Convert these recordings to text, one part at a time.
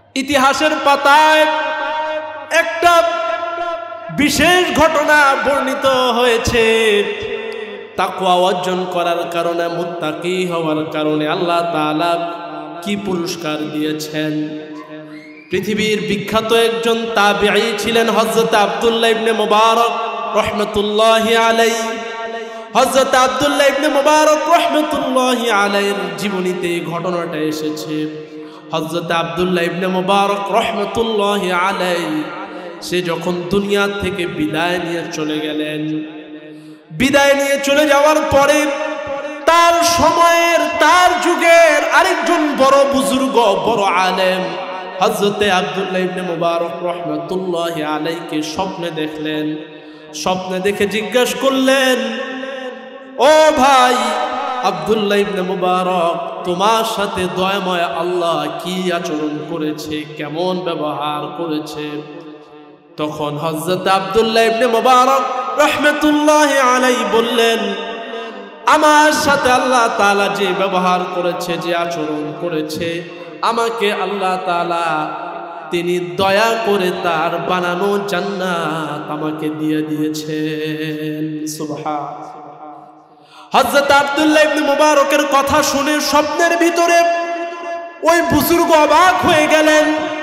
ইতিহাসের পাতায় একটা বিশেষ ঘটনা বর্ণিত হয়েছে। তাকওয়া অর্জন করার কারণে, মুত্তাকি হওয়ার কারণে আল্লাহ তাআলা কি পুরস্কার দিয়েছেন। পৃথিবীর বিখ্যাত একজন তাবিঈ ছিলেন হযরত আব্দুল্লাহ ইবনে মুবারক রাহমাতুল্লাহি আলাইহি। হযরত আব্দুল্লাহ ইবনে মুবারক রাহমাতুল্লাহি আলাইহির জীবনীতে ঘটনাটা এসেছে। হযরত আব্দুল্লাহ ইবনে মুবারক রাহমাতুল্লাহি আলাইহি সে যখন দুনিয়া থেকে বিদায় নিয়ে চলে গেলেন, বিদায় নিয়ে চলে যাওয়ার পরে তার সময়ের, তার যুগের আরেকজন বড় বুজুর্গ, বড় আলেম হযরত আব্দুল্লাহ ইবনে মুবারক রাহমাতুল্লাহি আলাইহিকে স্বপ্নে দেখলেন। স্বপ্নে দেখে জিজ্ঞাসা করলেন, ও ভাই আব্দুল্লাহ ইবনে মুবারক, তোমার সাথে দয়াময় আল্লাহ কি আচরণ করেছে, কেমন ব্যবহার করেছে? তখন হযরত আব্দুল্লাহ ইবনে মুবারক রাহমাতুল্লাহি আলাইহি বললেন, আমার সাথে আল্লাহ তাআলা যে ব্যবহার করেছে, যে আচরণ করেছে, আমাকে আল্লাহ তাআলা তিনি দয়া করে তার বানানো জান্নাত আমাকে দিয়ে দিয়েছেন। সুবহানাল্লাহ। হযরত আব্দুল্লাহ ইবনে মুবারকের কথা শুনে স্বপ্নের ভিতরে ওই বুজুর্গ অবাক হয়ে গেলেন।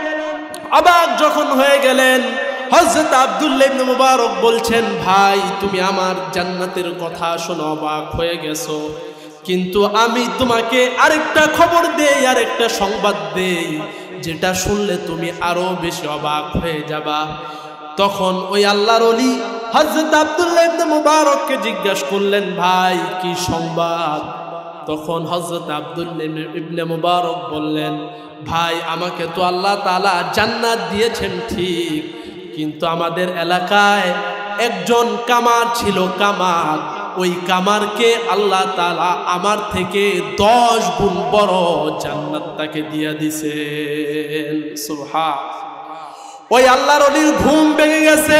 অবাক যখন হয়ে গেলেন, হযরত আব্দুল্লাহ ইবনে মুবারক বলছেন, ভাই তুমি আমার জান্নাতের কথা শুনে অবাক হয়ে গেছো, কিন্তু আমি তোমাকে আরেকটা খবর দেই, আরেকটা সংবাদ দেই, যেটা শুনলে তুমি আরো বেশি অবাক হয়ে যাবা। তখন ওই আল্লাহর ওলি হযরত আব্দুল্লাহ ইবনে মুবারককে জিজ্ঞাসা করলেন, ভাই কি সংবাদ? তখন হযরত আব্দুল্লাহ ইবনে মুবারক বললেন, ভাই আমাকে তো আল্লাহ তাআলা জান্নাত দিয়েছেন ঠিক, কিন্তু আমাদের এলাকায় একজন কামার ছিল, কামার, ওই কামারকে আল্লাহ তাআলা আমার থেকে 10 গুণ বড় জান্নাত তাকে দিয়ে দিয়েছেন। সুবহানাল্লাহ। ওই আল্লাহর ওলির ঘুম ভেঙে গেছে।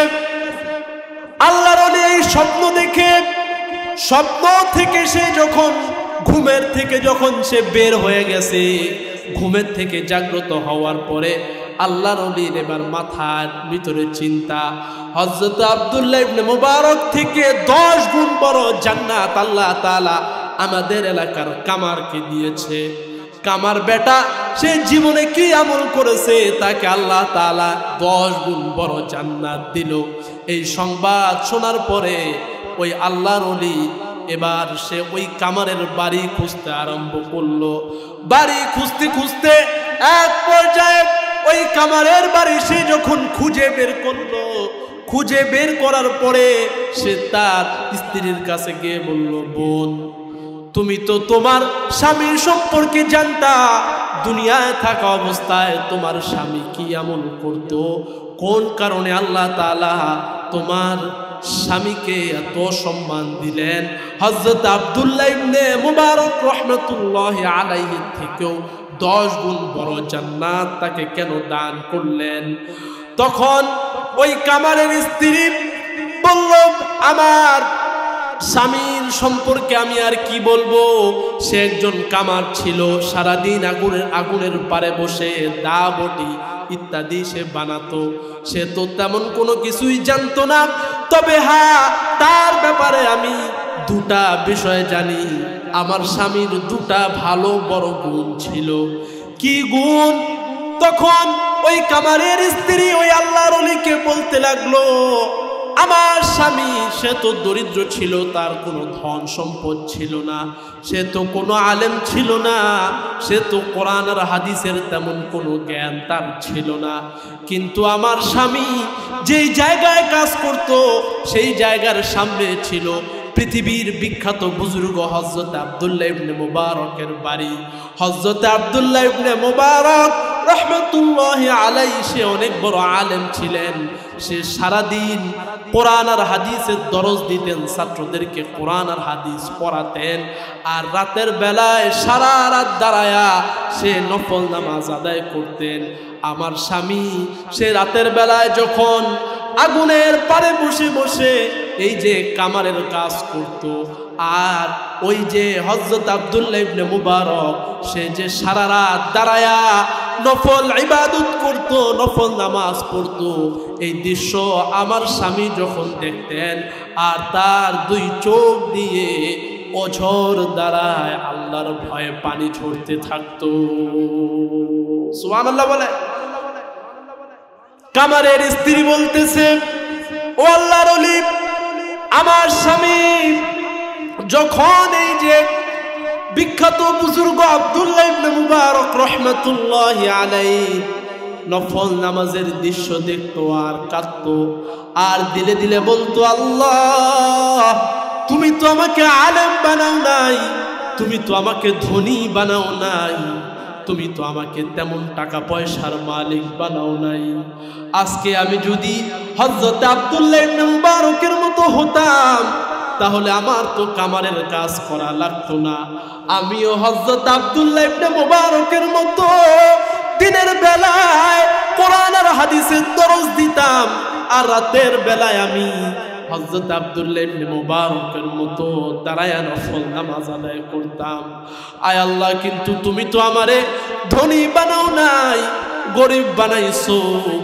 আল্লাহর ওলি এই স্বপ্ন দেখে, স্বপ্ন থেকে সে যখন ঘুমের থেকে যখন সে বের হয়ে গেছে, ঘুমের থেকে জাগ্রত হওয়ার পরে আল্লাহর ওলির এবার মাথার ভিতরে চিন্তা, হযরত আব্দুল্লাহ ইবনে মুবারক থেকে 10 গুণ বড় জান্নাত আল্লাহ তাআলা আমাদের এলাকার কামারকে দিয়েছে। কামার বেটা সে জীবনে কি আমল করেছে, তাকে আল্লাহ তাআলা 10 গুণ বড় জান্নাত দিল। এই সংবাদ শোনার পরে ওই আল্লাহর ওলি এবার সে ওই কামারের বাড়ি খুঁজতে আরম্ভ করলো। বাড়ি খুঁজতে খুঁজতে এক পর্যায়ে ওই কামারের বাড়ি সে যখন খুঁজে বের করলো, খুঁজে বের করার পরে সে তার স্ত্রীর কাছে গিয়ে বলল, বোন তুমি তো তোমার স্বামীর সম্পর্কে জানতা, দুনিয়ায় থাকা অবস্থায় তোমার স্বামী কি আমল করত, কোন কারণে আল্লাহ তাআলা তোমার স্বামীকে এত সম্মান দিলেন, হযরত আব্দুল্লাহ ইবনে মুবারক রাহমাতুল্লাহি আলাইহি থেকেও 10 গুণ বড় জান্নাত তাকে কেন দান করলেন? তখন ওই কামারের স্ত্রী বলল, আমার স্বামীর সম্পর্কে আমি আর কি বলবো, সে একজন কামার ছিল, সারাদিন আগুনের পারে বসে দা বটি ইত্যাদি সে বানাতো, সে তো তেমন কোনো কিছুই জানতো না। তবে হ্যাঁ, তার ব্যাপারে আমি 2টা বিষয় জানি, আমার স্বামীর 2টা ভালো বড় গুণ ছিল। কি গুণ? তখন ওই কামারের স্ত্রী ওই আল্লাহর ওলিকে বলতে লাগলো, আমার স্বামী সে তো দরিদ্র ছিল, তার কোনো ধন সম্পদ ছিল না, সে তো কোনো আলেম ছিল না, সে তো কোরআন আর হাদিসের তেমন কোনো জ্ঞান তার ছিল না, কিন্তু আমার স্বামী যেই জায়গায় কাজ করত সেই জায়গার সামনে ছিল পৃথিবীর বিখ্যাত বুজুর্গ হযরত আব্দুল্লাহ ইবনে মুবারকের বাড়ি। হযরত আব্দুল্লাহ ইবনে মুবারক রাহমাতুল্লাহি আলাইহি সে অনেক বড় আলেম ছিলেন। সে সারাদিন কোরআন আর হাদিসের দরস দিতেন, ছাত্রদেরকে কোরআন আর হাদিস পড়াতেন, আর রাতের বেলায় সারা রাত দাঁড়ায়া সে নফল নামাজ আদায় করতেন। আমার স্বামী সে রাতের বেলায় যখন আগুনের পারে বসে বসে এই যে কামারের কাজ করত, আর ওই যে হযরত আব্দুল্লাহ ইবনে মুবারক সে যে সারা রাত দাঁড়ায়া নফল ইবাদত করত, নফল নামাজ পড়তো। এই দৃশ্য আমার স্বামী যখন দেখতেন আর তার দুই চোখ দিয়ে অঝর দ্বারায় আল্লাহর ভয়ে পানি ঝরতে থাকতো। সুবহানাল্লাহ বলে। কামারের স্ত্রী বলতেছে, ও আল্লাহর ওলি, আমার স্বামী যখন এই যে বিখ্যাত বুজুর্গ আব্দুল্লাহ ইবনে মুবারক রাহমাতুল্লাহি আলাইহি নফল নামাজের দৃশ্য দেখতো আর কাঁদতো, আর দিলে দিলে বলতো, আল্লাহ তুমি তো আমাকে আলেম বানাও নাই, তুমি তো আমাকে ধনী বানাও নাই, তুমি তো আমাকে তেমন টাকা পয়সার মালিক বানাও নাই। আজকে আমি যদি হযরত আব্দুল্লাহ ইবনে মুবারকের মতো হতাম তাহলে আমার তো কামারের কাজ করা লাগতো না। আমিও হযরত আব্দুল্লাহ ইবনে মুবারকের মতো দিনের বেলায় কোরআন আর হাদিসের দরস দিতাম, আর রাতের বেলায় আমি হযরত আব্দুল্লাহ ইবনে মুবারকের মতো দাঁড়ায়া নফল নামাজ আদায় করতাম। আয় আল্লাহ, কিন্তু তুমি তো আমারে ধনী বানাও নাই, গরিব বানাইছো,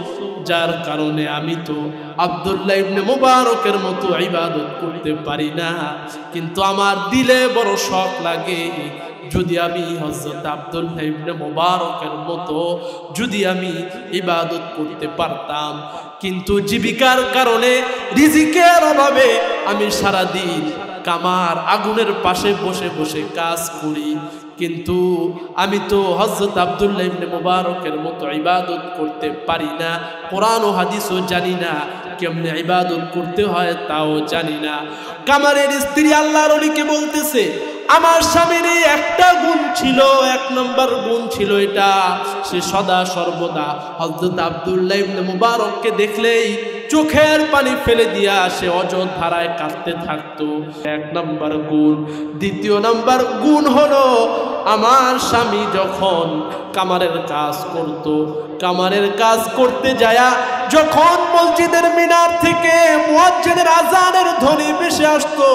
যার কারণে আমি তো আব্দুল্লাহ ইবনে মুবারকের মতো ইবাদত করতে পারি না। কিন্তু আমার দিলে বড় শখ লাগে, যদি আমি হযরত আব্দুল্লাহ ইবনে মুবারকের মতো যদি আমি ইবাদত করতে পারতাম। কিন্তু জীবিকার কারণে, রিজিকের অভাবে আমি সারা দিন কামার আগুনের পাশে বসে বসে কাজ করি, কিন্তু আমি তো হযরত আব্দুল্লাহ ইবনে মুবারকের মতো ইবাদত করতে পারি না। কোরআন ও হাদিসও জানি না, কেমনে ইবাদত করতে হয় তাও জানি না। কামারের স্ত্রী আল্লাহর ওলিকে বলতেছে, আমার স্বামীর একটা গুণ ছিল, এক নম্বর গুণ ছিল এটা, সে সদা সর্বদা হযরত আব্দুল্লাহ ইবনে মুবারককে দেখলেই চোখের পানি ফেলে দিয়া সে অযথারায় কাঁদতে থাকতো। এক নম্বর গুণ। দ্বিতীয় নম্বর গুণ হলো, আমার স্বামী যখন কামারের কাজ করত, কামারের কাজ করতে যায়া যখন মসজিদের মিনার থেকে মুয়াজ্জিনের আজানের ধ্বনি ভেসে আসতো,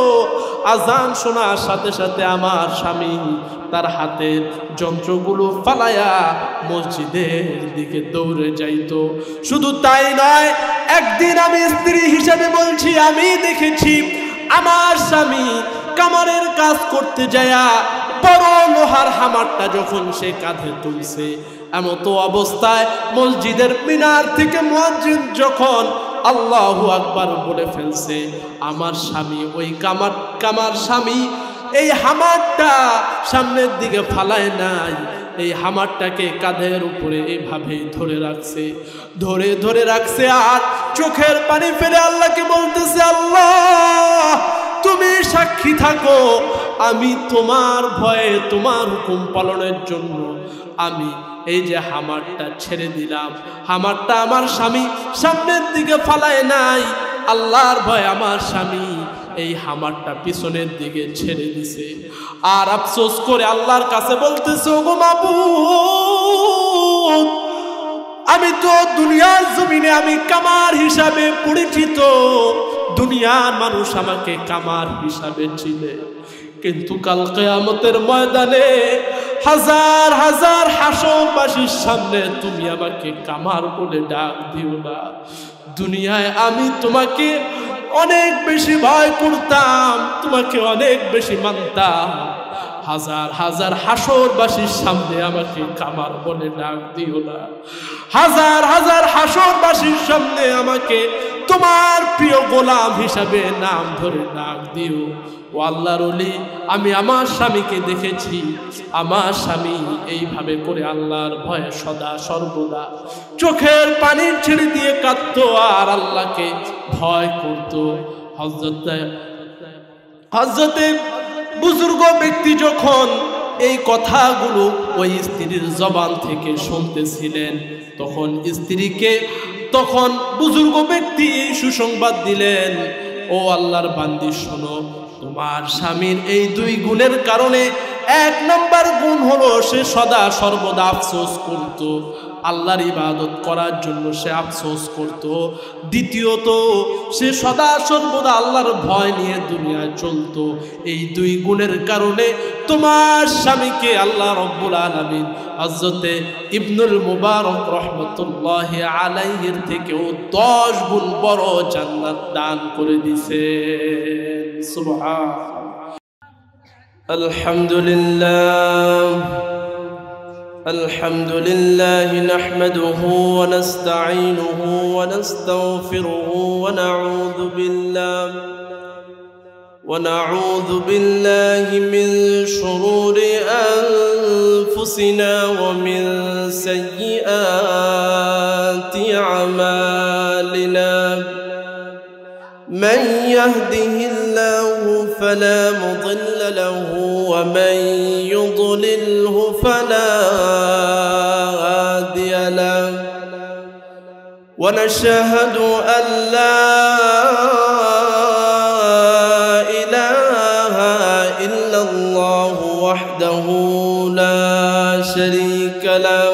আজান শোনার সাথে সাথে আমার স্বামী তার হাতের যন্ত্রগুলো ফালায়া মসজিদের দিকে দৌড়ে যাইতো। শুধু তাই নয়, একদিন আমি স্ত্রী হিসেবে বলছি, আমি দেখেছি আমার স্বামী কামারের কাজ করতে যায়া বড় লোহার হামারটা যখন সে কাঁধে তুলছে, এমতো অবস্থায় মসজিদের মিনার থেকে মুয়াজ্জিন যখন আল্লাহু আকবার বলে ফেলছে, আমার স্বামী ওই কামার স্বামী এই হামারটা সামনের দিকে ফালায় নাই, এই হামারটাকে কাঁধের উপরে এইভাবে ধরে রাখছে আর চোখের পানি ফেলে আল্লাহকে বলতেছে, আল্লাহ তুমি সাক্ষী থাকো, আমি তোমার ভয়ে তোমার হুকুম পালনের জন্য আমি এই যে হামারটা ছেড়ে দিলাম, হামারটা আমার স্বামী সামনের দিকে ফালায় নাই, আল্লাহর ভয়ে আমার স্বামী এই হামারটা পিছনের দিকে ছেড়ে দিছে। আর আফসোস করে আল্লাহর কাছে বলতেছে, ওগো মাবুদ, আমি তো দুনিয়ার জমিনে আমি কামার হিসাবে পরিচিত, দুনিয়ার মানুষ আমাকে কামার হিসাবে চিনে, কিন্তু কাল কিয়ামতের ময়দানে হাজার হাজার হাসরবাসীর সামনে তুমি আমাকে কামার বলে ডাক দিও না। দুনিয়ায় আমি তোমাকে অনেক বেশি ভয় করতাম, তোমাকে অনেক বেশি মানতাম, হাজার হাজার হাসরবাসীর সামনে আমাকে কামার বলে ডাক দিও না। হাজার হাজার হাসরবাসীর সামনে আমাকে তোমার প্রিয় গোলাম হিসাবে নাম ধরে ডাক দিও। ও আল্লাহর ওলি, আমি আমার স্বামীকে দেখেছি, আমার স্বামী এইভাবে করে আল্লাহর ভয়ে সদা সর্বদা চোখের পানি ছেড়ে দিয়ে কাঁদতো আর আল্লাহকে ভয় করতো। হযরতে বুজুর্গ ব্যক্তি যখন এই কথাগুলো ওই স্ত্রীর জবান থেকে শুনতেছিলেন, তখন বুজুর্গ ব্যক্তি এই সুসংবাদ দিলেন, ও আল্লাহর বান্দি শোনো, তোমার স্বামীর এই দুই গুণের কারণে এক নম্বর গুণ হলো সে সদা সর্বদা আফসোস করত, আল্লাহর ইবাদত করার জন্য সে আফসোস করত। দ্বিতীয়ত সে সদা সর্বদা আল্লাহর ভয় নিয়ে দুনিয়ায় চলতো। এই দুই গুণের কারণে তোমার স্বামীকে আল্লাহ রব্বুল আলামিন হযরতে ইবনুল মুবারক রহমতুল্লাহি আলাইহির থেকেও 10 গুণ বড় জান্নাত দান করে দিয়েছে। সুবহান। আলহামদুলিল্লাহ الحمد لله نحمده ونستعينه ونستغفره ونعوذ بالله من شرور أنفسنا ومن سيئات أعمالنا من يهده الله فلا مضل له ومن يضلله فلا هادي له ونشهد أن لا إله إلا الله وحده لا شريك له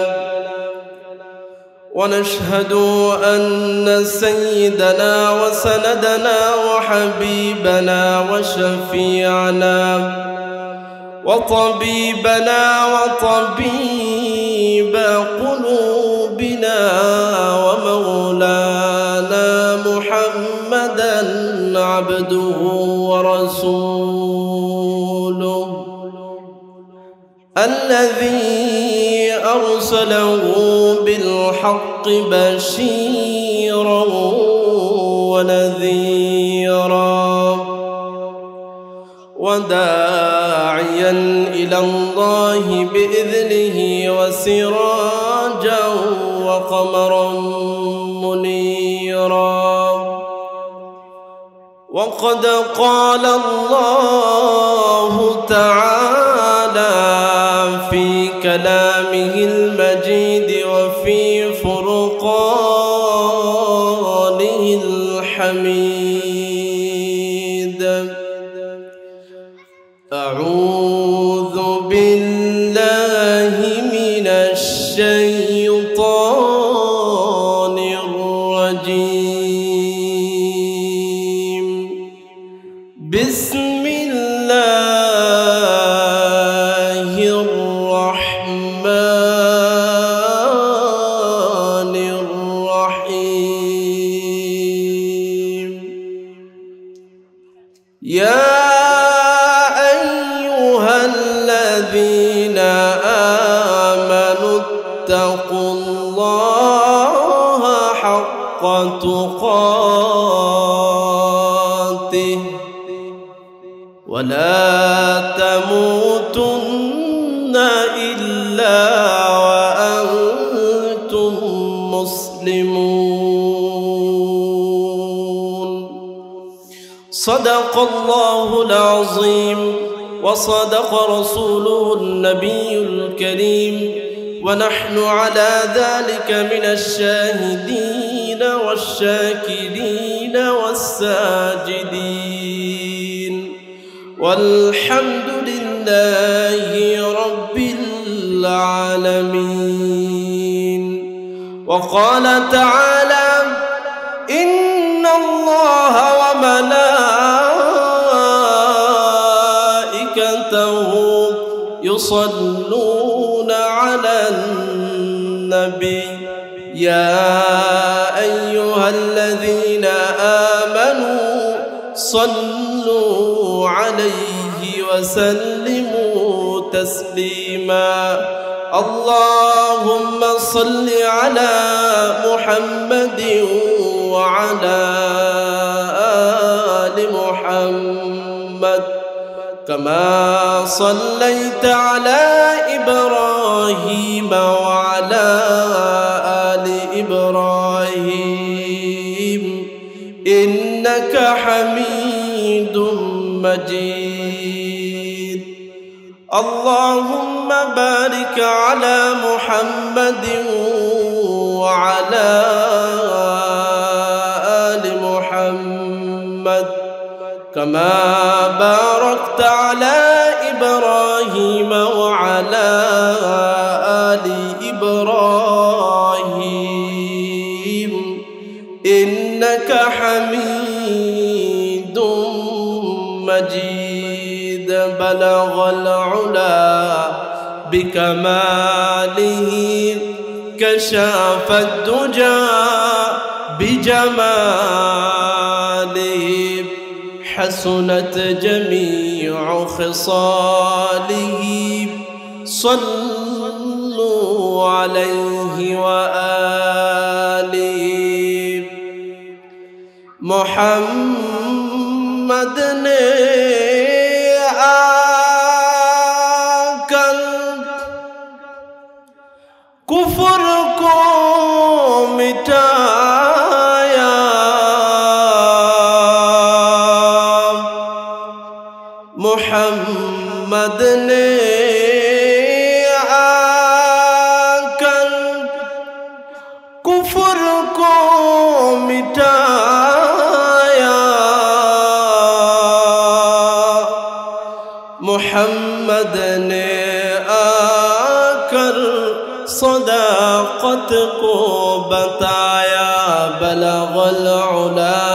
ونشهد أن سيدنا وسندنا وحبيبنا وشفيعنا وطبيبنا وطبيب قلوبنا ومولانا محمدا عبده ورسوله الذي أرسله بالحق بشيرا ونذيرا وداعيا إلى الله بإذنه وسراجا وقمرا منيرا وقد قال الله تعالى في كلامه المجيد وفي فرقانه الحميد أعوذ بالله من الشيطان الرجيم بسم الله الرحمن الرحيم يا أيها الذين آمنوا اتقوا الله حق تقاته ولا تموتن إلا وأنتم مسلمون صدق الله العظيم وصدق رسوله النبي الكريم ونحن على ذلك من الشاهدين والشاكرين والساجدين والحمد لله رب العالمين وقال تعالى إن الله وملائكته يصلون على النبي يا أيها الذين آمنوا صلوا عليه وسلموا تسليما اللهم صل على محمد وعلى آل محمد كما صليت على إبراهيم وعلى آل إبراهيم إنك حميد مجيد اللهم بارك على محمد وعلى آل محمد كما باركت على إبراهيم وعلى آل إبراهيم إنك حميد مجيد بلغ العلا بكماله كشف الدجى بجماله حسنت جميع خصاله صلوا عليه وآله محمد نے آکر کفر کو مٹایا محمد نے آکر کفر کو مٹایا محمد نے آکر صداقت کو بتایا بلغ العلا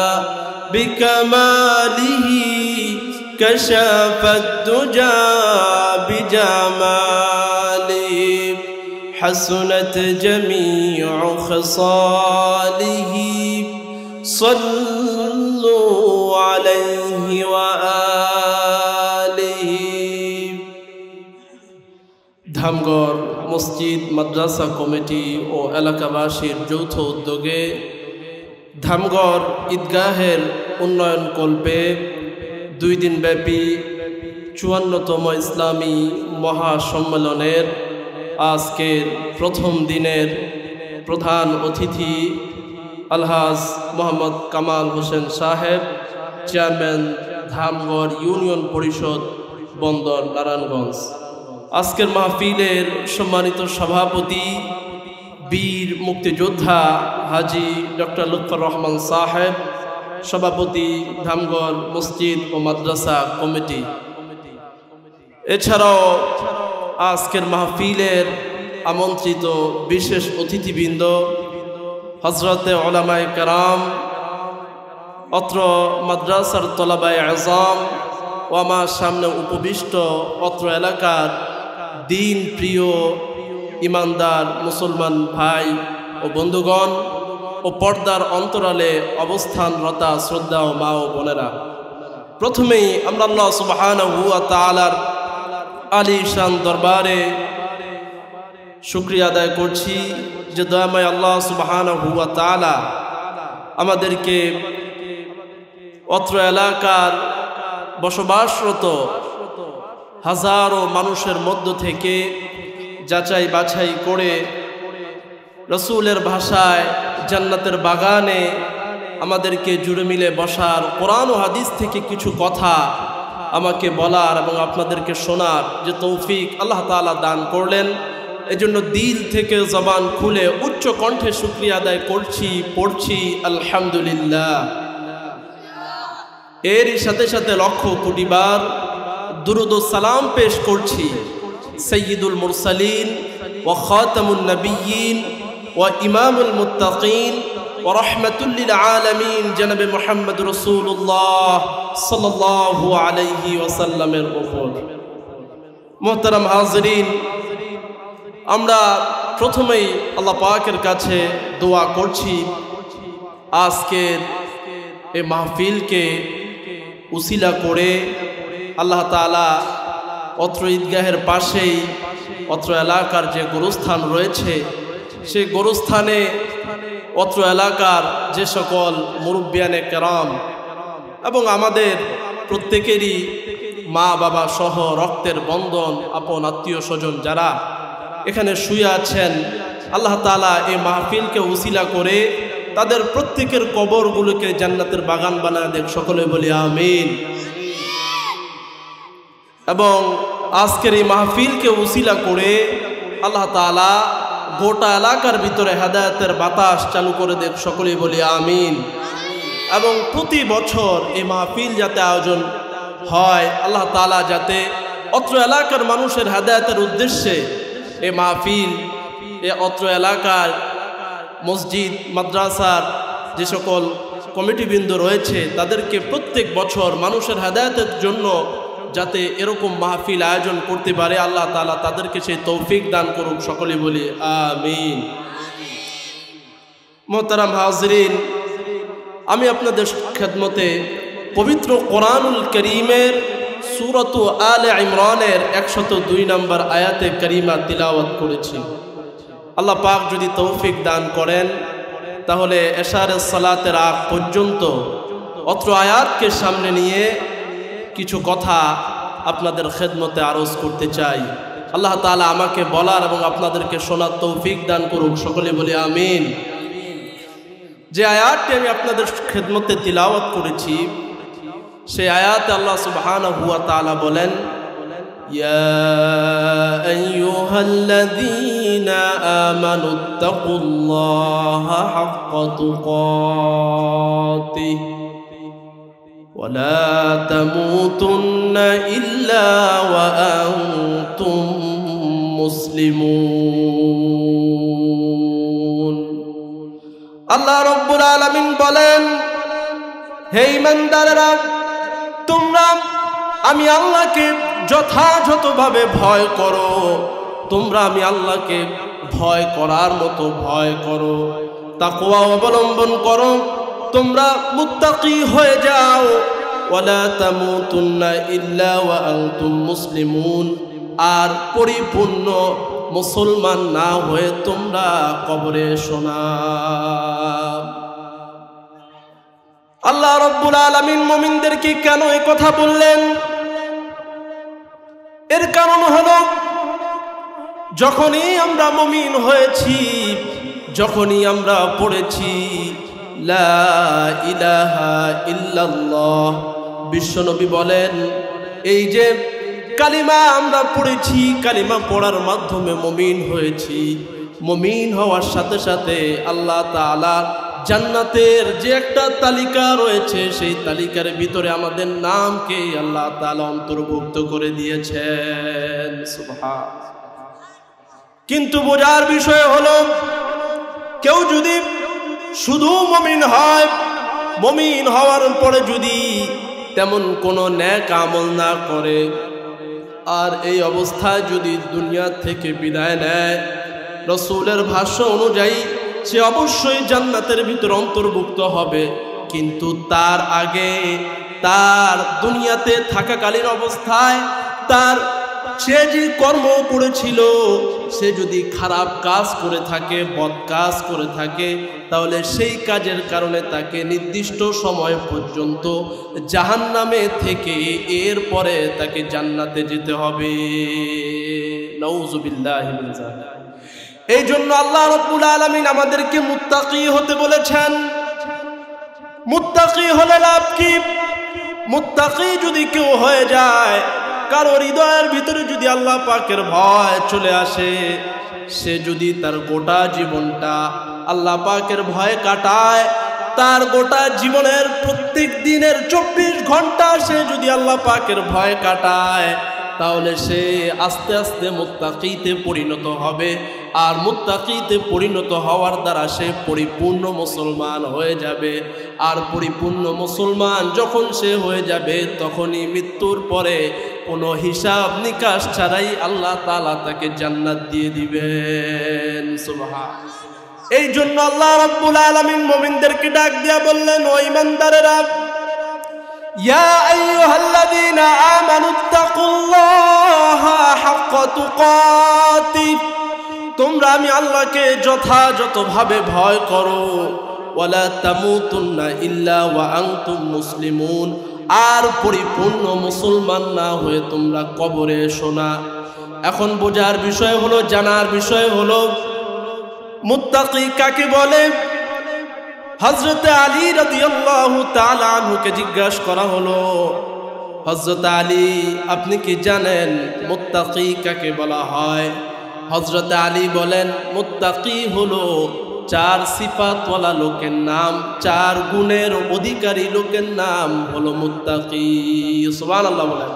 بکمالہ كشف الدجى بجماله حسنت جميع خصاله صلوا عليه وآله ধামগড় মসজিদ মাদ্রাসা কমিটি ও এলাকাবাসীর যৌথ উদ্যোগে ধামগড় ঈদগাহের উন্নয়ন কল্পে 2 দিন ব্যাপী 54তম ইসলামী মহাসম্মেলনের আজকের প্রথম দিনের প্রধান অতিথি আলহাজ মোহাম্মদ কামাল হোসেন সাহেব, চেয়ারম্যান ধামগড় ইউনিয়ন পরিষদ বন্দর নারায়ণগঞ্জ। আজকের মাহফিলের সম্মানিত সভাপতি বীর মুক্তিযোদ্ধা হাজী ডক্টর লুৎফর রহমান সাহেব, সভাপতি ধামগড় মসজিদ ও মাদ্রাসা কমিটি। এছাড়াও আজকের মাহফিলের আমন্ত্রিত বিশেষ অতিথিবৃন্দ, হযরতে উলামায়ে কেরাম, অত্র মাদ্রাসার তলাবায়ে আযম ও আমার সামনে উপবিষ্ট অত্র এলাকার দিন প্রিয় ইমানদার মুসলমান ভাই ও বন্ধুগণ ও পর্দার অন্তরালে অবস্থানরতা শ্রদ্ধা ও মা ও বোনেরা, প্রথমেই আমরা আল্লাহ সুবহানাহু ওয়া তাআলার আলিশান দরবারে শুকরিয়া আদায় করছি যে দয়াময় আল্লাহ সুবহানাহু ওয়া তাআলা আমাদেরকে অত্র এলাকার বসবাসরত হাজারো মানুষের মধ্য থেকে যাচাই বাছাই করে রসুলের ভাষায় জান্নাতের বাগানে আমাদেরকে জুড়ে মিলে বসার, কোরআন ও হাদিস থেকে কিছু কথা আমাকে বলার এবং আপনাদেরকে শোনার যে তৌফিক আল্লাহ তাআলা দান করলেন, এজন্য দিল থেকে জবান খুলে উচ্চ কণ্ঠে শুকরিয়া আদায় করছি, পড়ছি আলহামদুলিল্লাহ। এরই সাথে সাথে লক্ষ কোটি বার দুরুদ ও সালাম পেশ করছি সাইয়্যিদুল মুরসালিন ওয়া খাতামুন নবিয়্যিন ওয়া ইমামুল মুত্তাকিন ওয়া রাহমাতুল লিল আলামিন জনাবে মুহাম্মদ রাসূলুল্লাহ সাল্লাল্লাহু আলাইহি ওয়াসাল্লামের উপর। মুহতারাম হাজিরিন, আমরা প্রথমেই আল্লাহ পাকের কাছে দোয়া করছি আজকের এই মাহফিলকে উসিলা করে আল্লাহ তাআলা অত্র ঈদগাহের পাশেই অত্র এলাকার যে গোরস্থান রয়েছে সেই গোরস্থানে অত্র এলাকার যে সকল মুরব্বিয়ানে কেরাম এবং আমাদের প্রত্যেকেরই মা বাবা সহ রক্তের বন্ধন আপন আত্মীয় স্বজন যারা এখানে শুয়ে আছেন, আল্লাহ তাআলা এই মাহফিলকে উসিলা করে তাদের প্রত্যেকের কবরগুলোকে জান্নাতের বাগান বানায় দেখ, সকলে বলি আমিন। এবং আজকের এই মাহফিলকে উসিলা করে আল্লাহ তাআলা গোটা এলাকার ভিতরে হেদায়েতের বাতাস চালু করে দেখ, সকলেই বলি আমিন। এবং প্রতি বছর এই মাহফিল যাতে আয়োজন হয়, আল্লাহ তাআলা যাতে অত্র এলাকার মানুষের হেদায়েতের উদ্দেশ্যে এই মাহফিল অত্র এলাকার মসজিদ মাদ্রাসার যে সকল কমিটিবৃন্দ রয়েছে তাদেরকে প্রত্যেক বছর মানুষের হেদায়েতের জন্য যাতে এরকম মাহফিল আয়োজন করতে পারে আল্লাহ তাআলা তাদেরকে সেই তৌফিক দান করুক, সকলে বলি আমিন। মোহতারাম হাজরিন, আমি আপনাদের খেদমতে পবিত্র কোরআনুল কারীমের সূরাত আলে ইমরানের 102 নম্বর আয়াতে কারিমা তিলাওয়াত করেছি। আল্লাহ পাক যদি তৌফিক দান করেন তাহলে এশারের সালাতের আগ পর্যন্ত অত্র আয়াতকে সামনে নিয়ে কিছু কথা আপনাদের খেদমতে আরজ করতে চাই। আল্লাহ তাআলা আমাকে বলার এবং আপনাদেরকে শোনার তৌফিক দান করুক, সকলে বলি আমিন। যে আয়াতটি আমি আপনাদের খেদমতে তিলাওয়াত করেছি সেই আয়াতে আল্লাহ সুবহানাহু ওয়া তাআলা বলেন, ইয়া আইয়ুহাল্লাযীনা আমানুত্তাকুল্লাহা হাক্কা তুকাতিহি ওয়া লা তামুতুন্না ইল্লা ওয়া আনতুম মুসলিমুন। আল্লাহ রাব্বুল আলামিন বলেন, হে ঈমানদারেরা, তোমরা আমি আল্লাহকে যথাযথভাবে ভয় করো, তোমরা আমি আল্লাহকে ভয় করার মতো ভয় করো, তাকওয়া অবলম্বন করো, তোমরা মুত্তাকি হয়ে যাও। ওয়ালা তামুতুন্না ইল্লা ওয়া আনতুম মুসলিমুন, আর পরিপূর্ণ মুসলমান না হয়ে তোমরা কবরে এসো না। আল্লাহ রাব্বুল আলামিন মুমিনদেরকে কেন এই কথা বললেন? এর কারণ হলো যখনই আমরা মুমিন হয়েছি, যখনই আমরা পড়েছি লা ইলাহা ইল্লাল্লাহ, বিশ্বনবী বলেন এই যে কালিমা আমরা পড়েছি, কালিমা পড়ার মাধ্যমে মুমিন হয়েছি, মুমিন হওয়ার সাথে সাথে আল্লাহ তাআলা জান্নাতের যে একটা তালিকা রয়েছে সেই তালিকার ভিতরে আমাদের নামকে আল্লাহ তাআলা অন্তর্ভুক্ত করে দিয়েছেন। সুবহান। কিন্তু বোঝার বিষয় হলো কেউ যদি শুধু মুমিন হয়, মুমিন হওয়ার পরে যদি তেমন কোনো নেক আমল না করে আর এই অবস্থায় যদি দুনিয়া থেকে বিদায় নেয়, রাসূলের ভাষ্য অনুযায়ী সে অবশ্যই জান্নাতের ভিতর অন্তর্ভুক্ত হবে। কিন্তু তার আগে তার দুনিয়াতে থাকাকালীন অবস্থায় তার সে যে কর্ম করেছিল, সে যদি খারাপ কাজ করে থাকে, বদ কাজ করে থাকে, তাহলে সেই কাজের কারণে তাকে নির্দিষ্ট সময় পর্যন্ত জাহান্নামে থেকে এরপরে তাকে জান্নাতে যেতে হবে। নাউযুবিল্লাহি মিন যালিক। এই জন্য আল্লাহ রাব্বুল আলামিন আমাদেরকে মুত্তাকি হতে বলেছেন। মুত্তাকি হলে লাভ কি? মুত্তাকি যদি কেউ হয়ে যায়, কারো হৃদয়ের ভিতরে যদি আল্লাহ পাকের ভয় চলে আসে, সে যদি তার গোটা জীবনটা আল্লাহ পাকের ভয়ে কাটায়, তার গোটা জীবনের প্রত্যেক দিনের 24 ঘন্টা সে যদি আল্লাহ পাকের ভয় কাটায়, তাহলে সে আস্তে আস্তে মুত্তাকিতে পরিণত হবে। আর মুত্তাকিতে পরিণত হওয়ার দ্বারা সে পরিপূর্ণ মুসলমান হয়ে যাবে। আর পরিপূর্ণ মুসলমান যখন সে হয়ে যাবে, তখনই মৃত্যুর পরে কোনো হিসাব নিকাশ ছাড়াই আল্লাহ তাআলা তাকে জান্নাত দিয়ে দিবেন। সুবহান। এই জন্য আল্লাহ রাব্বুল আলামিন মুমিনদেরকে ডাক দিয়া বললেন, ও ঈমানদারেরা, ইয়া আইয়ুহাল্লাযীনা আমানুত্তাকুল্লাহা হাক্কা তুকাতিহি, তোমরা আমি আল্লাহকে যথাযথভাবে ভয় করো। ওয়ালা তামুতুন্না ইল্লা ওয়া আনতুম মুসলিমুন, আর পরিপূর্ণ মুসলমান না হয়ে তোমরা কবরে এসো না। এখন বোঝার বিষয় হলো, জানার বিষয় হলো মুত্তাকি কাকে বলে। হযরত আলী রাদিয়াল্লাহু তাআলা আনহুকে জিজ্ঞাসা করা হলো, হযরত আলী আপনি কি জানেন মুত্তাকি কাকে বলা হয়? হযরত আলী বলেন, মুত্তাকি হলো 4 সিফাতওয়ালা লোকের নাম, 4 গুণের অধিকারী লোকের নাম হলো মুত্তাকি। সুবহানাল্লাহ বলেন।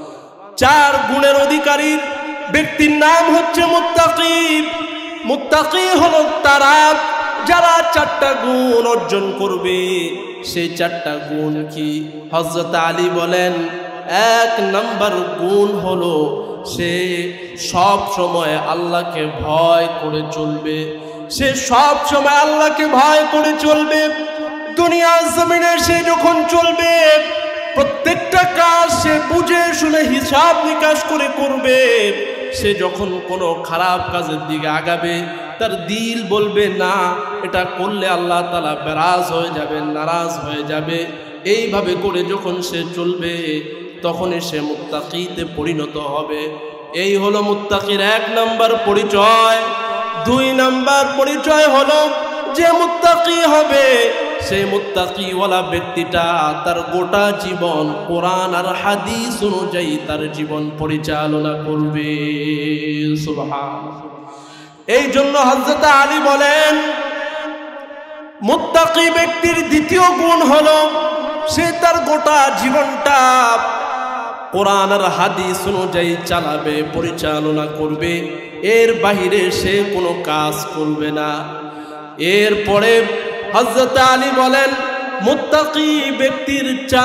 4 গুণের অধিকারী ব্যক্তির নাম হচ্ছে মুত্তাকি। মুত্তাকি হলো তারা যারা 4টা গুণ অর্জন করবে, সেই 4টা গুণ কি? হযরত আলী বলেন 1 নাম্বার গুণ হলো সে সব সময় আল্লাহকে ভয় করে চলবে। সে সব সময় আল্লাহকে ভয় করে চলবে। দুনিয়ার জমিনে সে যখন চলবে প্রত্যেকটা কাজ সে বুঝে শুনে হিসাব নিকাশ করে করবে। সে যখন কোনো খারাপ কাজের দিকে আগাবে তার দিল বলবে না, এটা করলে আল্লাহ তাআলা বেরাজ হয়ে যাবে, নারাজ হয়ে যাবে। এইভাবে করে যখন সে চলবে তখনই সে মুত্তাকিতে পরিণত হবে। এই হলো মুত্তাকির 1 নাম্বার পরিচয়। 2 নাম্বার পরিচয় হলো যে মুত্তাকি হবে সেই মুত্তাকিওয়ালা ব্যক্তিটা তার গোটা জীবন কোরআন আর হাদিস অনুযায়ী তার জীবন পরিচালনা করবে। সুবহানাল্লাহ। এই জন্য হযরত আলী বলেন মুত্তাকি ব্যক্তির দ্বিতীয় গুণ হলো সে তার গোটা জীবনটা কোরআন আর হাদিস অনুযায়ী চালাবে, পরিচালনা করবে। এর বাইরে সে কোনো কাজ করবে না। এরপরে হযরত আলী বলেন মুত্তাকি ব্যক্তির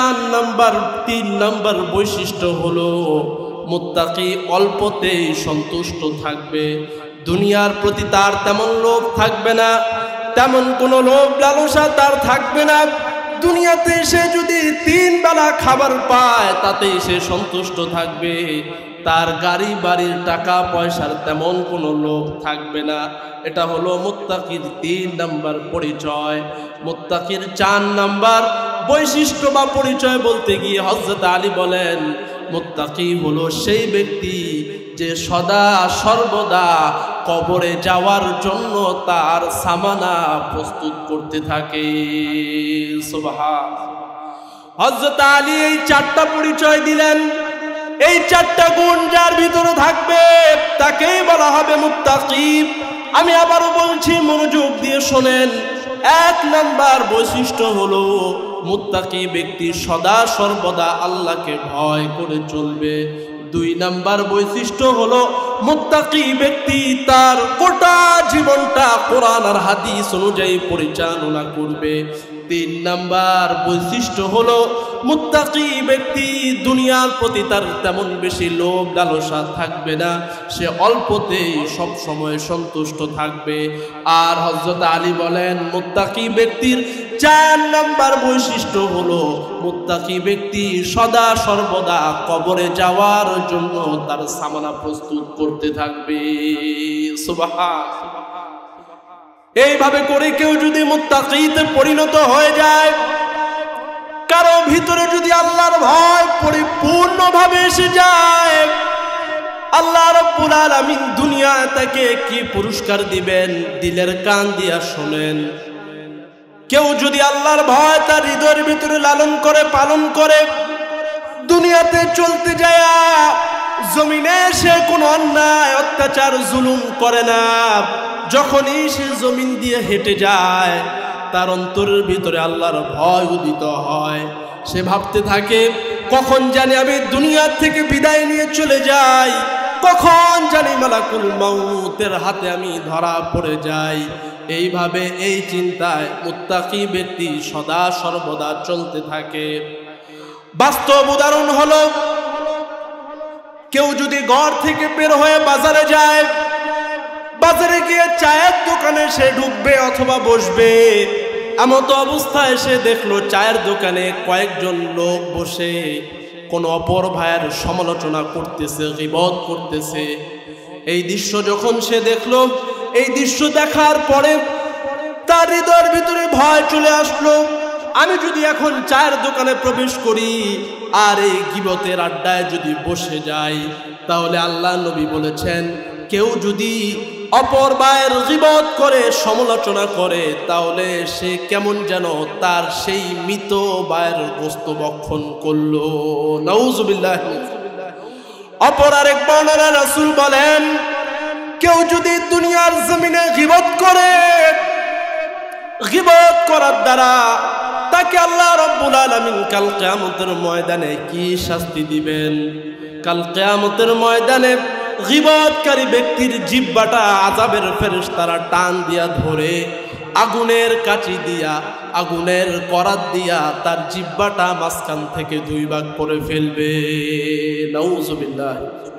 3 নাম্বার বৈশিষ্ট্য হলো মুত্তাকি অল্পতেই সন্তুষ্ট থাকবে। দুনিয়ার প্রতি তার তেমন লোভ থাকবে না, তেমন কোনো লোভ লালসা তার থাকবে না। দুনিয়াতে সে যদি 3 বেলা খাবার পায় তাতেই সে সন্তুষ্ট থাকবে। তার গাড়ি বাড়ির টাকা পয়সার তেমন কোনো লোভ থাকবে না। এটা হলো মুত্তাকির 3 নাম্বার পরিচয়। মুত্তাকির 4 নাম্বার বৈশিষ্ট্য বা পরিচয় বলতে গিয়ে হযরত আলী বলেন মুত্তাকি হলো সেই ব্যক্তি যে সদা সর্বদা কবরে যাওয়ার জন্য তার সামানা প্রস্তুত করতে থাকে। সুবহানাল্লাহ। হযরত আলী এই 4টা পরিচয় দিলেন। এই 4টা গুণ যার ভিতরে থাকবে তাকেই বলা হবে মুত্তাকি। আমি আবারও বলছি, মনোযোগ দিয়ে শোনেন। 1 নাম্বার বৈশিষ্ট্য হলো মুত্তাকি ব্যক্তি সদা সর্বদা আল্লাহকে ভয় করে চলবে। 2 নাম্বার বৈশিষ্ট্য হলো মুত্তাকি ব্যক্তি তার গোটা জীবনটা কোরআন আর হাদিস অনুযায়ী পরিচালনা করবে। 3 নাম্বার বৈশিষ্ট্য হলো মুত্তাকি ব্যক্তি দুনিয়ার প্রতি তার তেমন বেশি লোভ লালসা থাকবে না, সে অল্পতেই সব সময় সন্তুষ্ট থাকবে। আর হযরত আলী বলেন মুত্তাকি ব্যক্তির 4 নাম্বার বৈশিষ্ট্য হলো মুত্তাকি ব্যক্তি সদা সর্বদা কবরে যাওয়ার জন্য তার সামানা প্রস্তুত করতে থাকবে। সুবহানাল্লাহ। এইভাবে করে কেউ যদি মুত্তাকিতে পরিণত হয়ে যায়, কারো ভিতরে যদি আল্লাহর ভয় পরিপূর্ণভাবে এসে যায়, আল্লাহ রাব্বুল আলামিন দুনিয়ায় তাকে কি পুরস্কার দিবেন দিলের কান দিয়া শোনেন। কেউ যদি আল্লাহর ভয় তার হৃদয়ের ভিতরে লালন করে পালন করে, দুনিয়াতে চলতে যায় জমিনে সে কোনো অন্যায় অত্যাচার জুলুম করে না, যখনই সে জমিন দিয়ে হেঁটে যায় তার অন্তরের ভিতরে আল্লাহর ভয় উদিত হয়। সে ভাবতে থাকে কখন জানি আমি দুনিয়া থেকে বিদায় নিয়ে চলে যাই, কখন জানি মালাকুল মউতের হাতে আমি ধরা পড়ে যাই। এইভাবে এই চিন্তায় মুত্তাকি ব্যক্তি সদা সর্বদা চলতে থাকে। বাস্তব উদাহরণ হলো কেউ যদি ঘর থেকে বের হয়ে বাজারে যায়, বাজারে গিয়ে চায়ের দোকানে সে ঢুকবে অথবা বসবে, এমত অবস্থায় সে দেখলো চায়ের দোকানে কয়েকজন লোক বসে কোন অপর ভাইয়ের সমালোচনা করতেছে, গীবত করতেছে। এই দৃশ্য যখন সে দেখলো, এই দৃশ্য দেখার পরে তার হৃদয়ের ভিতরে ভয় চলে আসলো, আমি যদি এখন চায়ের দোকানে প্রবেশ করি আর এই গীবতের আড্ডায় যদি বসে যাই, তাহলে আল্লাহ নবী বলেছেন কেউ যদি অপর ভাইয়ের গীবত করে সমালোচনা করে তাহলে সে কেমন যেন তার সেই মৃত ভাইয়ের গোশত ভক্ষণ করলো। নাউজুবিল্লাহ। অপর আরেক বর্ণনা রাসূল বলেন কেউ যদি দুনিয়ার জমিনে গীবত করে, গীবত করার দ্বারা তাকে আল্লাহ রাব্বুল আলামিন কাল কিয়ামতের ময়দানে কি শাস্তি দিবেন। কাল কিয়ামতের ময়দানে গীবতকারী ব্যক্তির জিহ্বাটা আযাবের ফেরেশতারা টান দিয়া ধরে আগুনের কাঁচি দিয়া, আগুনের করাত দিয়া তার জিহ্বাটা মাঝখান থেকে 2 ভাগ করে ফেলবে। নাউজুবিল্লাহ।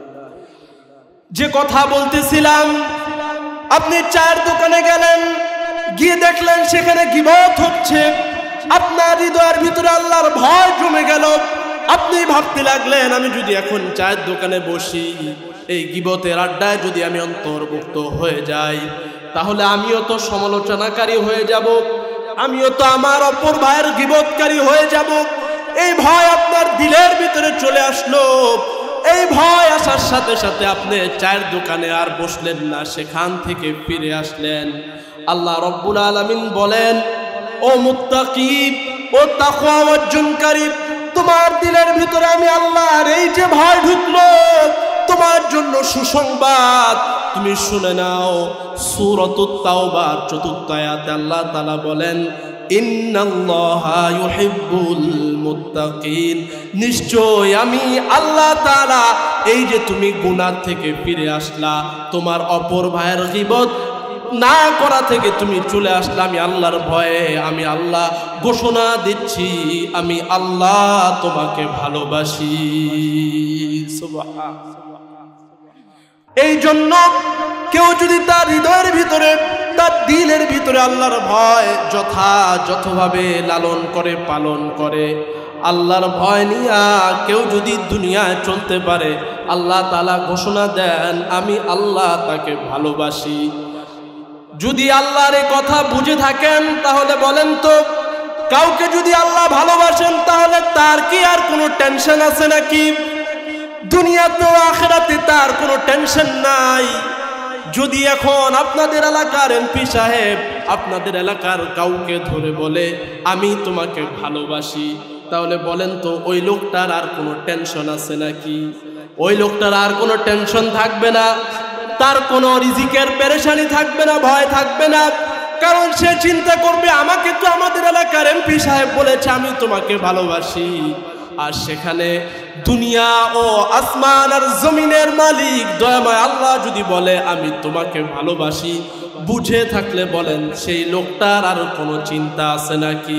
যে কথা বলতেছিলাম, আপনি চায়ের দোকানে গেলেন, গিয়ে দেখলেন সেখানে গীবত হচ্ছে, আপনার হৃদয়ের ভিতরে আল্লাহর ভয় জমে গেল। আপনি ভাবতে লাগলেন, আমি যদি এখন চায়ের দোকানে বসি, এই গীবতের আড্ডায় যদি আমি অন্তর্ভুক্ত হয়ে যাই, তাহলে আমিও তো সমালোচনাকারী হয়ে যাব, আমিও তো আমার অপর ভাইয়ের গীবতকারী হয়ে যাব। এই ভয় আপনার দিলের ভিতরে চলে আসলো। এই ভয় আসার সাথে সাথে আপনি চায়ের দোকানে আর বসলেন না, সেখান থেকে ফিরে আসলেন। আল্লাহ রব্বুল আলামিন বলেন, ও মুত্তাকি, ও তাকওয়া অর্জনকারী, তোমার দিলের ভিতরে আমি আল্লাহর এই যে ভয় ঢুকলো, তোমার জন্য সুসংবাদ, তুমি শুনে নাও। সূরাতুত তাওবার 4th আয়াতে আল্লাহ তাআলা বলেন, ইন্নাল্লাহা ইউহিব্বুল মুত্তাকিন, নিশ্চয় আমি আল্লাহ তাআলা এই যে তুমি গুনাহ থেকে ফিরে আসলা, তোমার অপর ভাইয়ের গীবত না করা থেকে তুমি চলে আসলে, আমি আল্লাহর ভয়ে, আমি আল্লাহ ঘোষণা দিচ্ছি, আমি আল্লাহ তোমাকে ভালোবাসি। সুবহানাল্লাহ। এই জন্য কেউ যদি তার হৃদয়ের ভিতরে, তার দিলের ভিতরে আল্লাহর ভয় যথাযথভাবে লালন করে, পালন করে, আল্লাহর ভয় নিয়ে কেউ যদি দুনিয়ায় চলতে পারে, আল্লাহ তাআলা ঘোষণা দেন, আমি আল্লাহ তাকে ভালোবাসি। যদি আল্লাহর এই কথা বুঝে থাকেন, তাহলে বলেন তো, কাউকে যদি আল্লাহ ভালোবাসেন, তাহলে তার কি আর কোনো টেনশন আছে নাকি? দুনিয়াতে ও আখিরাতে তার কোনো টেনশন নাই। যদি এখন আপনাদের এলাকার এমপি সাহেব আপনাদের এলাকার কাউকে ধরে বলে, আমি তোমাকে ভালোবাসি, তাহলে বলেন তো, ওই লোকটার আর কোনো টেনশন আছে নাকি? ওই লোকটার আর কোনো টেনশন থাকবে না, তার কোনো রিজিকের পেরেশানি থাকবে না, ভয় থাকবে না। কারণ সে চিন্তা করবে, আমাকে তো আমাদের এলাকার এমপি সাহেব বলেছে আমি তোমাকে ভালোবাসি। আর সেখানে দুনিয়া ও আসমান আর জমিনের মালিক দয়াময় আল্লাহ যদি বলে আমি তোমাকে ভালোবাসি, বুঝে থাকলে বলেন সেই লোকটার আর কোনো চিন্তা আছে নাকি?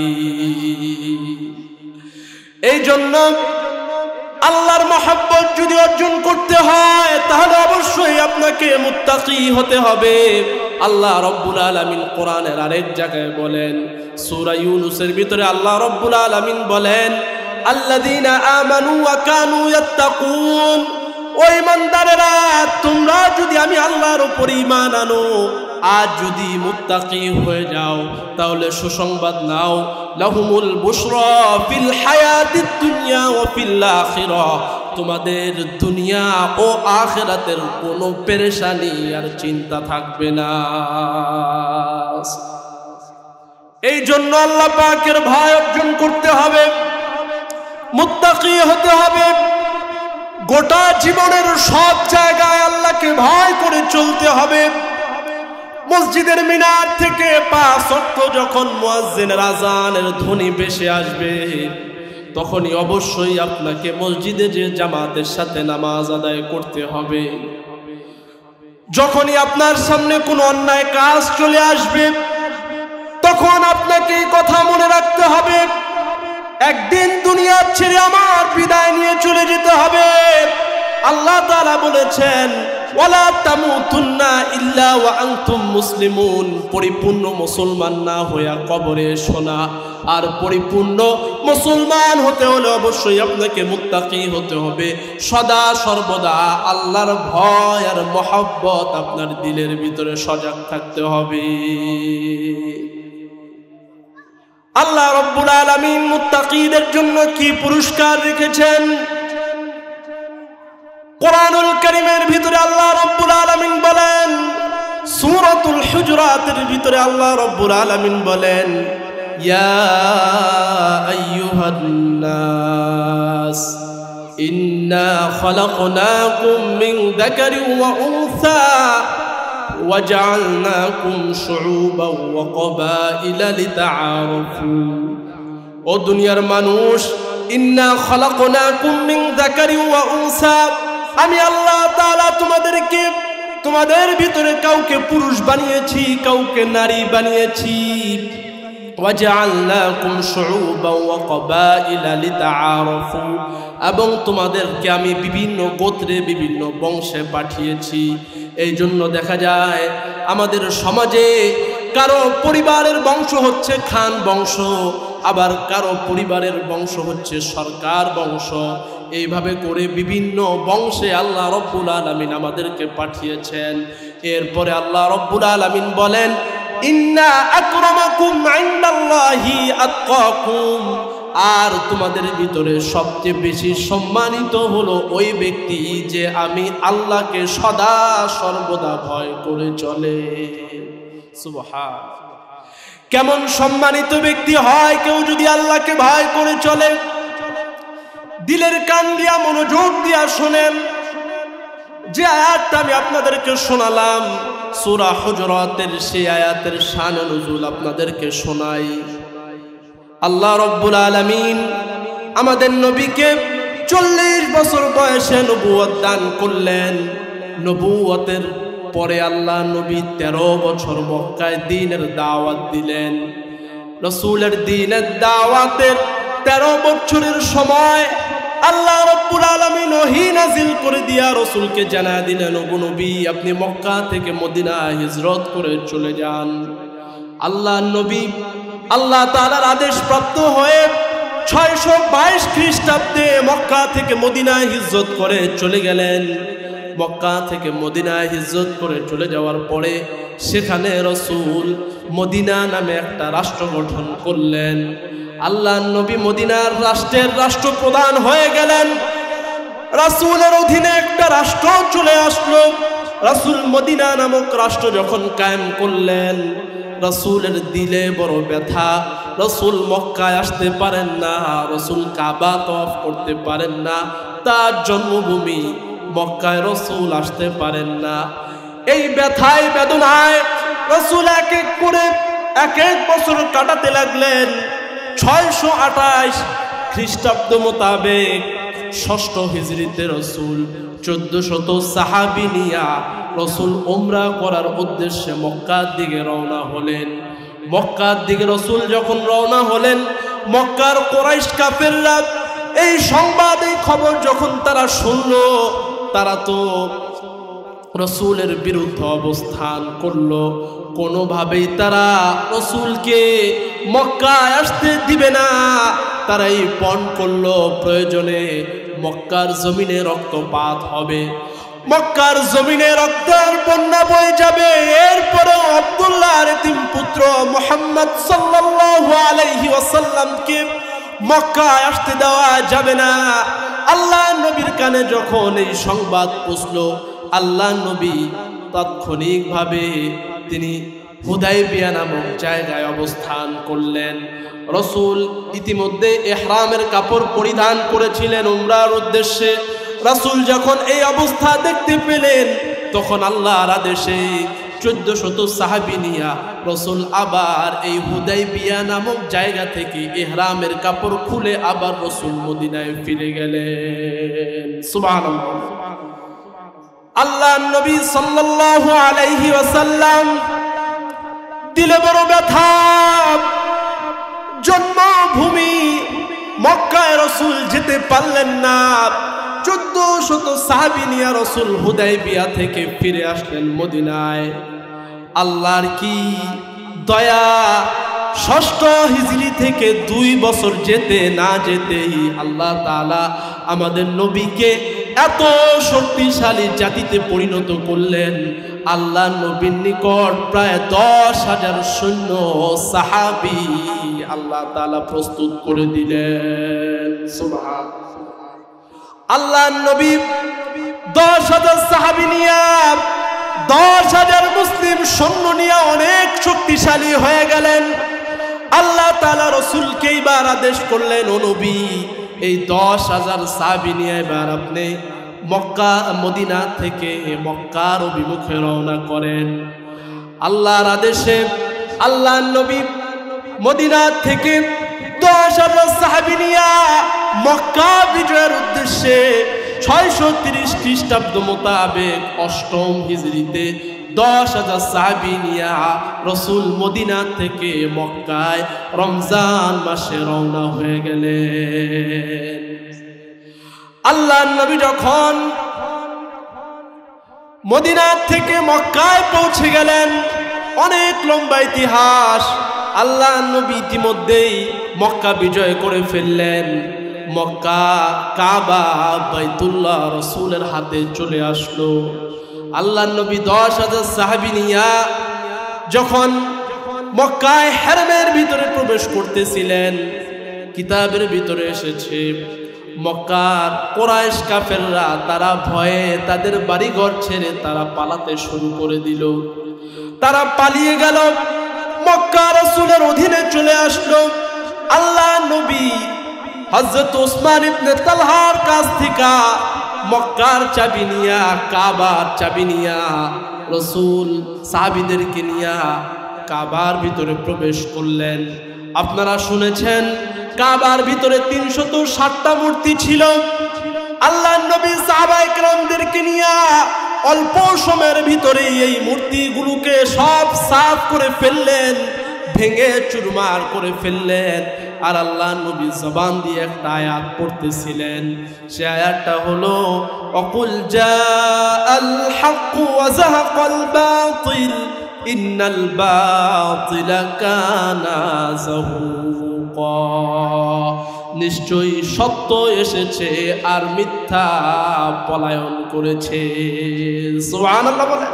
এই জন্য আল্লাহর মহব্বত যদি অর্জন করতে হয়, তাহলে অবশ্যই আপনাকে মুত্তাকি হতে হবে। আল্লাহ রব্বুল আলামিন কোরআনের আরেক জায়গায় বলেন, সূরা ইউনূসের ভিতরে আল্লাহ রব্বুল আলামিন বলেন, আল্লাযীনা আমানু ওয়া কানু ইয়াত্তাকুন, ও ঈমানদারেরা, তোমরা যদি আমি আল্লাহর উপর ঈমান আনো আর যদি মুত্তাকি হয়ে যাও, তাহলে সুসংবাদ নাও, লাহুমুল বুশরা ফিল হায়াতিদ দুনিয়া ওয়া ফিল আখিরাহ, তোমাদের দুনিয়া ও আখিরাতের কোনো পেরেশানি আর চিন্তা থাকবে না। এই জন্য আল্লাহ পাকের ভয় অর্জন করতে হবে, মুত্তাকি হতে হবে। গোটা জীবনের সব জায়গায় আল্লাহকে ভয় করে চলতে হবে। মসজিদের মিনার থেকে 5 ওয়াক্ত যখন মুয়াজ্জিনের আযানের ধ্বনি ভেসে আসবে, তখনই অবশ্যই আপনাকে মসজিদে যে জামাতের সাথে নামাজ আদায় করতে হবে। যখনই আপনার সামনে কোনো অন্যায় কাজ চলে আসবে, তখন আপনাকে এই কথা মনে রাখতে হবে, একদিন দুনিয়া ছেড়ে আমার বিদায় নিয়ে চলে যেতে হবে। আল্লাহ তাআলা বলেছেন, ওয়ালা তামুতুন্না ইল্লা ওয়া আনতুম মুসলিমুন, পরিপূর্ণ মুসলমান না হইয়া কবরে শোনা। আর পরিপূর্ণ মুসলমান হতে হলে অবশ্যই আপনাকে মুত্তাকি হতে হবে। সদা সর্বদা আল্লাহর ভয় আর মহব্বত আপনার দিলের ভিতরে সজাগ থাকতে হবে। আল্লাহ রব্বুল আলামিন মুত্তাকিদের জন্য কি পুরস্কার রেখেছেন? কোরআনুল কারীমের ভিতরে আল্লাহ রব্বুল আলামিন বলেন, সূরাতুল হুজুরাতের ভিতরে আল্লাহ রব্বুল আলামিন বলেন, ইয়া আইয়ুহান নাস ইন্না খালাকনাকুম মিন যাকারিন ওয়া উনসা وجعلناكم شعوبا وقبائل لتعارفوا। ও দুনিয়ার মানুষ, ইন্না খালাকনাকুম মিন যাকারিন ওয়া উনসা, আমি আল্লাহ তাআলা তোমাদেরকে তোমাদের ভিতরে কাউকে পুরুষ বানিয়েছি, কাউকে নারী বানিয়েছি। ওয়াজআলনাকুম শুউবান ওয়া ক্বাবাইলা লিতাআরাফু, এবং তোমাদেরকে আমি বিভিন্ন গোত্রে বিভিন্ন বংশে পাঠিয়েছি। এই জন্য দেখা যায় আমাদের সমাজে কারো পরিবারের বংশ হচ্ছে খান বংশ, আবার কারো পরিবারের বংশ হচ্ছে সরকার বংশ। এইভাবে করে বিভিন্ন বংশে আল্লাহ রব্বুল আলামিন আমাদেরকে পাঠিয়েছেন। এরপরে আল্লাহ রব্বুল আলামিন বলেন, ইন্না আকরামাকুম ইনদাল্লাহি আতকাকুম, আর তোমাদের ভিতরে সবচেয়ে বেশি সম্মানিত হলো ওই ব্যক্তি যে আমি আল্লাহকে সদা সর্বদা ভয় করে চলে। সুবহানাল্লাহ। কেমন সম্মানিত ব্যক্তি হয় কেউ যদি আল্লাহকে ভয় করে চলে। দিলের কান দিয়া মনোযোগ দিয়া শোনেন, যে আয়াতটা আমি আপনাদেরকে শোনালাম সূরা হুজুরাতের, সেই আয়াতের শান নুজুল আপনাদেরকে শোনাই। আল্লাহ রব্বুল আলামিন আমাদের নবীকে 40 বছর বয়সে নবুয়ত দান করলেন। নবুয়তের পরে আল্লাহ নবী 13 বছর মক্কায় দ্বীনের দাওয়াত দিলেন। রাসূলের দ্বীনের দাওয়াতের 13 বছরের সময় আল্লাহ রব্বুল আলামিন ওহী নাযিল করে দিয়া রাসূলকে জানা দিলেন, ওগো নবী আপনি মক্কা থেকে মদিনা হিজরত করে চলে যান। আল্লাহ নবী আল্লাহ তাআলার আদেশ প্রাপ্ত হয়ে 622 খ্রিস্টাব্দে মক্কা থেকে মদিনায় হিজরত করে চলে গেলেন। মক্কা থেকে মদিনায় হিজরত করে চলে যাওয়ার পরে সেখানে রাসূল মদিনা নামে একটা রাষ্ট্র গঠন করলেন। আল্লাহ নবী মদিনার রাষ্ট্রের রাষ্ট্রপ্রধান হয়ে গেলেন। রাসূলের অধীনে একটা রাষ্ট্র চলে আসলো। রাসূল মদিনা নামক রাষ্ট্র যখন কায়েম করলেন, রাসূলের দিলে বড় ব্যথা। রাসূল মক্কায় আসতে পারেন না, রাসূল কাবা তওয়াফ করতে পারেন না, তার জন্মভূমি মক্কায় রাসূল আসতে পারেন না। এই ব্যথায় বেদনায় রাসূল এক এক করে এক এক বছর কাটাতে লাগলেন। 628 খ্রিস্টাব্দ মোতাবেক 6ষ্ঠ হিজরিতে রাসূল 1400 সাহাবী নিয়া রাসূল উমরা করার উদ্দেশ্যে মক্কার দিকে রওনা হলেন। মক্কার দিকে রাসূল যখন রওনা হলেন, মক্কার কুরাইশ কাফেররা এই সংবাদ, এই খবর যখন তারা শুনলো, তারা তো রাসূলের বিরুদ্ধে অবস্থান করলো। কোনোভাবেই তারা রাসূলকে মক্কায় আসতে দিবে না। তারাই পণ করলো প্রয়োজনে মক্কার জমিনে রক্তপাত হবে, মক্কার জমিনে রক্তের বন্যা বয়ে যাবে। এরপরেও আব্দুল্লাহর এতিম পুত্র মুহাম্মদ সাল্লাল্লাহু আলাইহি ওয়াসাল্লামকে মক্কায় আসতে দেওয়া যাবে না। আল্লাহ নবীর কানে যখন এই সংবাদ পৌঁছলো, আল্লাহ নবী তাৎক্ষণিকভাবে তিনি হুদাইবিয়া নামক জায়গায় অবস্থান করলেন। রাসূল ইতিমধ্যে ইহরামের কাপড় পরিধান করেছিলেন উমরার উদ্দেশ্যে। রাসূল যখন এই অবস্থা দেখতে পেলেন, তখন আল্লাহর আদেশে 1400 সাহাবী নিয়া রাসূল আবার এই হুদাইবিয়া নামক জায়গা থেকে ইহরামের কাপড় খুলে আবার রাসূল মদিনায় ফিরে গেলেন। সুবহানাল্লাহ। আল্লাহ নবী সাল্লাল্লাহু আলাইহি ওয়াসাল্লাম দিলে বড় ব্যথা। জন্মভূমি মক্কায় রাসূল যেতে পারলেন না। 1400 সাহাবী নিয়ে রাসূল হুদাইবিয়া থেকে ফিরে আসলেন মদিনায়। আল্লাহর কি দয়া, 6ষ্ঠ হিজরি থেকে 2 বছর যেতে না যেতেই আল্লাহ তাআলা আমাদের নবীকে এত শক্তিশালী জাতিতে পরিণত করলেন। আল্লাহ নবীর নিকট প্রায় 10,000 সৈন্য সাহাবী আল্লাহ তাআলা প্রস্তুত করে দিলেন। সুবহানাল্লাহ। আল্লাহ নবী 10,000 সাহাবী নিয়ে 10,000 মুসলিম সৈন্য নিয়ে অনেক শক্তিশালী হয়ে গেলেন। আল্লাহ তাআলা রাসূলকে এবার আদেশ করলেন, ও নবী এই 10,000 সাহাবী নিয়ে এবার আপনি মক্কা মদিনা থেকে মক্কার অভিমুখে রওনা করেন। আল্লাহর আদেশে আল্লাহ নবী মদিনা থেকে 10,000 সাহাবী নিয়ে মক্কা বিজয়ের উদ্দেশ্যে 630 খ্রিস্টাব্দ মোতাবেক 8ম হিজরিতে 10,000 সাহাবী নিয়ে রাসূল মদিনা থেকে মক্কায় রমজান মাসে রওনা হয়ে গেলেন। আল্লাহর নবী যখন মদিনা থেকে মক্কায় পৌঁছে গেলেন, অনেক লম্বা ইতিহাস। আল্লাহর নবী ইতিমধ্যেই মক্কা বিজয় করে ফেললেন। মক্কা, কাবা, বাইতুল্লাহ রাসূলের হাতে চলে আসলো। আল্লাহর নবী 10,000 সাহাবী নিয়ে যখন মক্কায় হারমের ভিতরে প্রবেশ করতেছিলেন, কিতাবের ভিতরে এসেছে মক্কার কুরাইশ কাফেররা তারা ভয়ে তাদের বাড়িঘর ছেড়ে তারা পালাতে শুরু করে দিল। তারা পালিয়ে গেল, মক্কা রাসূলের অধীনে চলে আসলো। আল্লাহর নবী হযরত ওসমান ইবনে তালহার কাছ থেকে মক্কার চাবি নিয়া, কাবার চাবি নিয়া রাসূল সাহাবীদেরকে নিয়া কাবার ভিতরে প্রবেশ করলেন। আপনারা শুনেছেন কাবার ভিতরে 360টা মূর্তি ছিল। আল্লাহর নবী সাহাবায়ে কেরামদেরকে নিয়া অল্প সময়ের ভিতরে এই মূর্তিগুলোকে সব সাফ করে ফেললেন, ভেঙে চুরমার করে ফেললেন। আর আল্লাহর নবী জবান দিয়ে একটা আয়াত পড়তেছিলেন, সে আয়াতটা হলো অকুল জাআল হক ওয়া যাহাকাল বাতিল ইন্নাল বাতিলা কানা যাহুকা। নিশ্চয়ই সত্য এসেছে আর মিথ্যা পলায়ন করেছে। সুবহানাল্লাহ বলেন।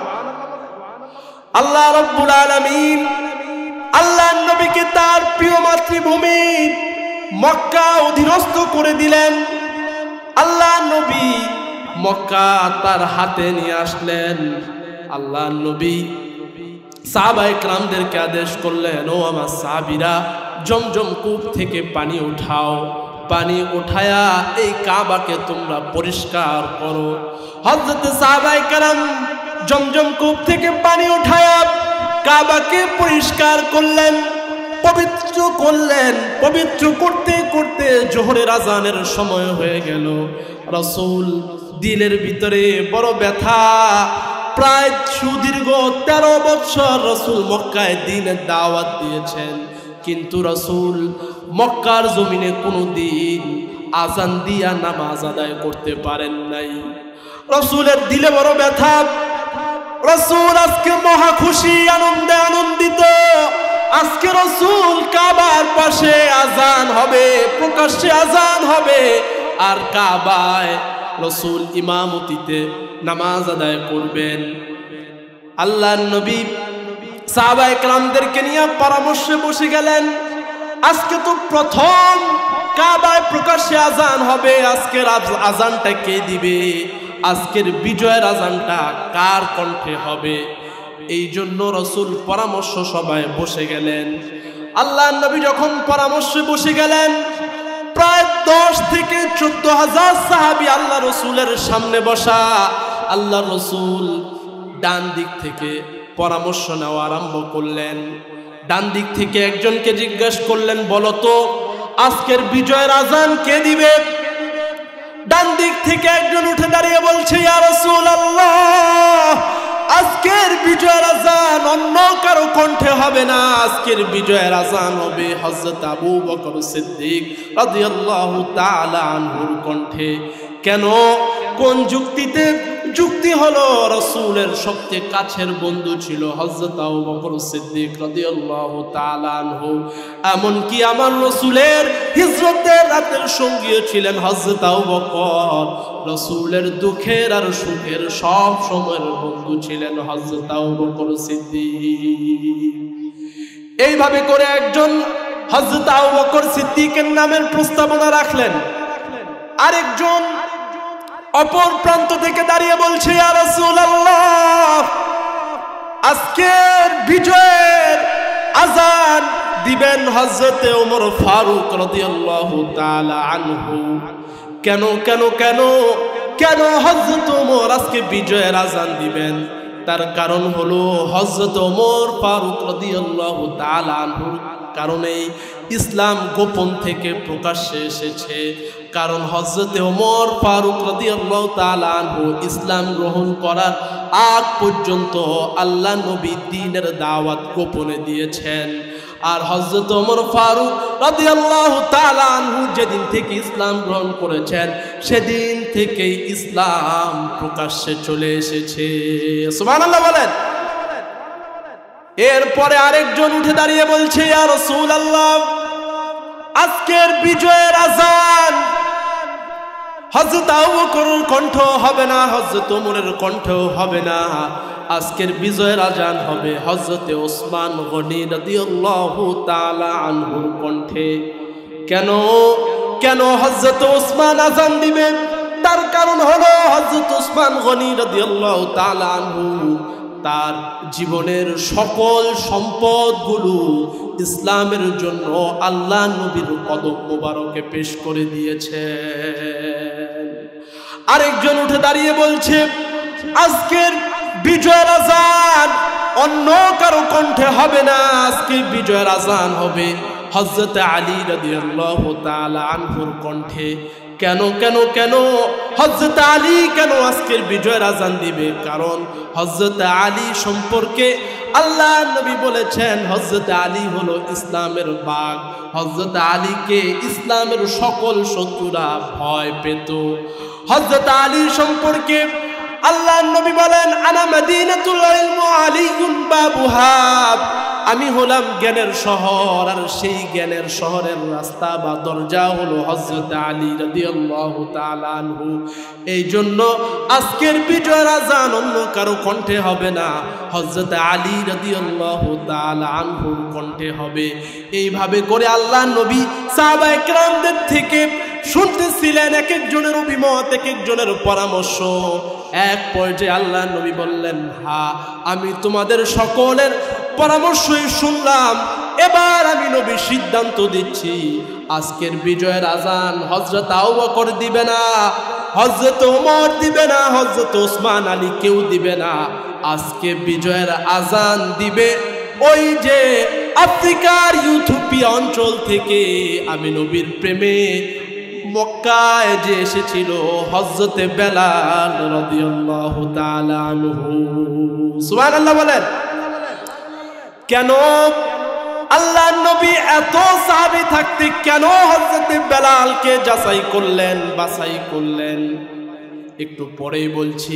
আল্লাহ রাব্বুল আলামিন আল্লাহর নবীকে তার প্রিয় মাতৃভূমি মক্কা অধীনস্থ করে দিলেন। আল্লাহর নবী মক্কা তার হাতে নিয়ে আসলেন। আল্লাহর নবী সাহাবায়ে কেরামদেরকে আদেশ করলেন, ও আমার সাহাবীরা, জমজম কূপ থেকে পানি উঠাও, পানি উঠায়া এই কাবাকে তোমরা পরিষ্কার করো। হযরত সাহাবায়ে কেরাম জমজম কূপ থেকে পানি উঠায়া কাবাকে পরিষ্কার করলেন, পবিত্র করলেন। পবিত্র করতে করতে জোহরের আজানের সময় হয়ে গেল। রাসূল দিলের ভিতরে বড় ব্যথা। প্রায় সুদীর্ঘ 13 বছর রাসূল মক্কায় দ্বীনের দাওয়াত দিয়েছেন, কিন্তু রাসূল মক্কার জমিনে কোনোদিন আজান দিয়া নামাজ আদায় করতে পারেন নাই। রাসূলের দিলে বড় ব্যথা। রাসূল আজকে মহা খুশি, আনন্দে আনন্দিত। আজকে রাসূল কাবার পাশে আজান হবে, প্রকাশ্যে আজান হবে, আর কাবায় রাসূল ইমামতিতে নামাজ আদায় করবেন। আল্লাহর নবী সাহাবায়ে কেরামদেরকে নিয়ে পরামর্শে বসে গেলেন। আজকে তো প্রথম কাবায় প্রকাশ্যে আজান হবে, আজকের আজানটা কে দিবে? আজকের বিজয়ের আজানটা কার কণ্ঠে হবে? এই জন্য রাসূল পরামর্শ সভায় বসে গেলেন। আল্লাহর নবী যখন পরামর্শে বসে গেলেন, প্রায় 10 থেকে 14,000 সাহাবী আল্লাহ রাসূলের সামনে বসা। আল্লাহ রাসূল ডান দিক থেকে পরামর্শ নেওয়া আরম্ভ করলেন। ডান দিক থেকে একজনকে জিজ্ঞেস করলেন, বলো তো আজকের বিজয়ের আজান কে দিবে? ডান দিক থেকে একজন উঠে দাঁড়িয়ে বলছে, ইয়া রাসূলুল্লাহ, আজকের বিজয়ের আজান অন্য কারো কণ্ঠে হবে না, আজকের বিজয়ের আজান হবে হযরত আবু বকর সিদ্দিক রাদিয়াল্লাহু তাআলা আনহুর কণ্ঠে। কেন? কোন যুক্তিতে? যুক্তি হলো রাসূলের সবচেয়ে কাছের বন্ধু ছিল হযরত আবু বকর সিদ্দিক রাদিয়াল্লাহু তাআলা আনহু। এমনকি আমার রাসূলের হিজরতের রাতের সঙ্গীও ছিলেন হযরত আবু বকর। রাসূলের দুঃখের আর সুখের সব সময়ের বন্ধু ছিলেন হযরত আবু বকর সিদ্দিক। এইভাবে করে একজন হযরত আবু বকর সিদ্দিকের নামের প্রস্তাবনা রাখলেন। আরেকজন অপর প্রান্ত থেকে দাঁড়িয়ে বলছে, ইয়া রাসূলুল্লাহ, আজকের বিজয়ের আজান দিবেন হযরতে ওমর ফারুক রাদিয়াল্লাহু তাআলা আনহু। কেন কেন কেন কেন হযরত ওমর আজকে বিজয়ের আজান দিবেন? তার কারণ হলো হযরত ওমর ফারুক রাদিয়াল্লাহু তাআলা আনহুর কারণেই ইসলাম গোপন থেকে প্রকাশ্যে এসেছে। কারণ হযরতে ওমর ফারুক রাদিয়াল্লাহু তাআলা আনহু ইসলাম গ্রহণ করার আগ পর্যন্ত আল্লাহ নবী দ্বীনের দাওয়াত গোপনে দিয়েছেন। আর হযরত ওমর ফারুক রাদিয়াল্লাহু তাআলা আনহু যেদিন থেকে ইসলাম গ্রহণ করেছেন সেদিন থেকেই ইসলাম প্রকাশ্যে চলে এসেছে। সুবহানাল্লাহ বলেন। এরপরে আরেকজন উঠে দাঁড়িয়ে বলছে, ইয়া রাসূলুল্লাহ, আজকের বিজয়ের আযান হযরত আবু বকরের কণ্ঠ হবে না, হযরত ওমরের কণ্ঠ হবে না, আজকের বিজয়ের আযান হবে হযরতে ওসমান গনি রাদিয়াল্লাহু তাআলা আনহুর কণ্ঠে। কেন হযরত ওসমান আযান দিবেন? তার কারণ হলো হযরত ওসমান গনি রাদিয়াল্লাহু তাআলা আনহু তার জীবনের সকল সম্পদগুলো ইসলামের জন্য আল্লাহ নবীর কদম মোবারকে পেশ করে দিয়েছেন। আরেকজন উঠে দাঁড়িয়ে বলছে, আজকের বিজয়ের আযান অন্য কারো কণ্ঠে হবে না, আজকে বিজয়ের আযান হবে হযরত আলী রাদিয়াল্লাহু তাআলা আনহুর কণ্ঠে। কেন হযরত আলী কেন আজকের বিজয়ের আযান দিবে? কারণ হযরত আলী সম্পর্কে আল্লাহ নবী বলেছেন হযরত আলী হলো ইসলামের বাঘ। হযরত আলীকে ইসলামের সকল শত্রুরা ভয় পেত। হযরত আলী সম্পর্কে আল্লাহ নবী বলেন, আনা মাদিনাতুল ইলম আলীউন বাবুহা, আমি হলাম জ্ঞানের শহর, আর সেই জ্ঞানের শহরের রাস্তা বা দরজা হলো হযরত আলী রাদিয়াল্লাহু তাআলা আনহু। এই জন্য আজকের বিজয়ের আযান অন্য কারো কণ্ঠে হবে না, হযরত আলী রাদিয়াল্লাহু তাআলা আনহুর কণ্ঠে হবে। এইভাবে করে আল্লাহ নবী সাহাবায়ে কেরামদের থেকে শুনতেছিলেন এক একজনের অভিমত, এক একজনের পরামর্শ। এক পর্যায়ে আল্লাহ নবী বললেন, হ্যাঁ, আমি তোমাদের সকলের পরামর্শই শুনলাম, এবার আমি নবী সিদ্ধান্ত দিচ্ছি আজকের বিজয়ের আযান হযরত আবু বকর দিবে না, হযরত ওমর দিবে না, হযরত ওসমান আলী কেউ দিবে না। আজকে বিজয়ের আযান দিবে ওই যে আফ্রিকার ইথিওপিয়া অঞ্চল থেকে আমি নবীর প্রেমে মক্কায় যে এসেছিল হযরতে বেলাল রাদিয়াল্লাহু তাআলা আনহু। সুবহানাল্লাহ বলেন। কেন আল্লাহর নবী এত সাহাবী থাকতে কেন হযরতে বেলালকে যাচাই করলেন, বাছাই করলেন? একটু পরেই বলছি।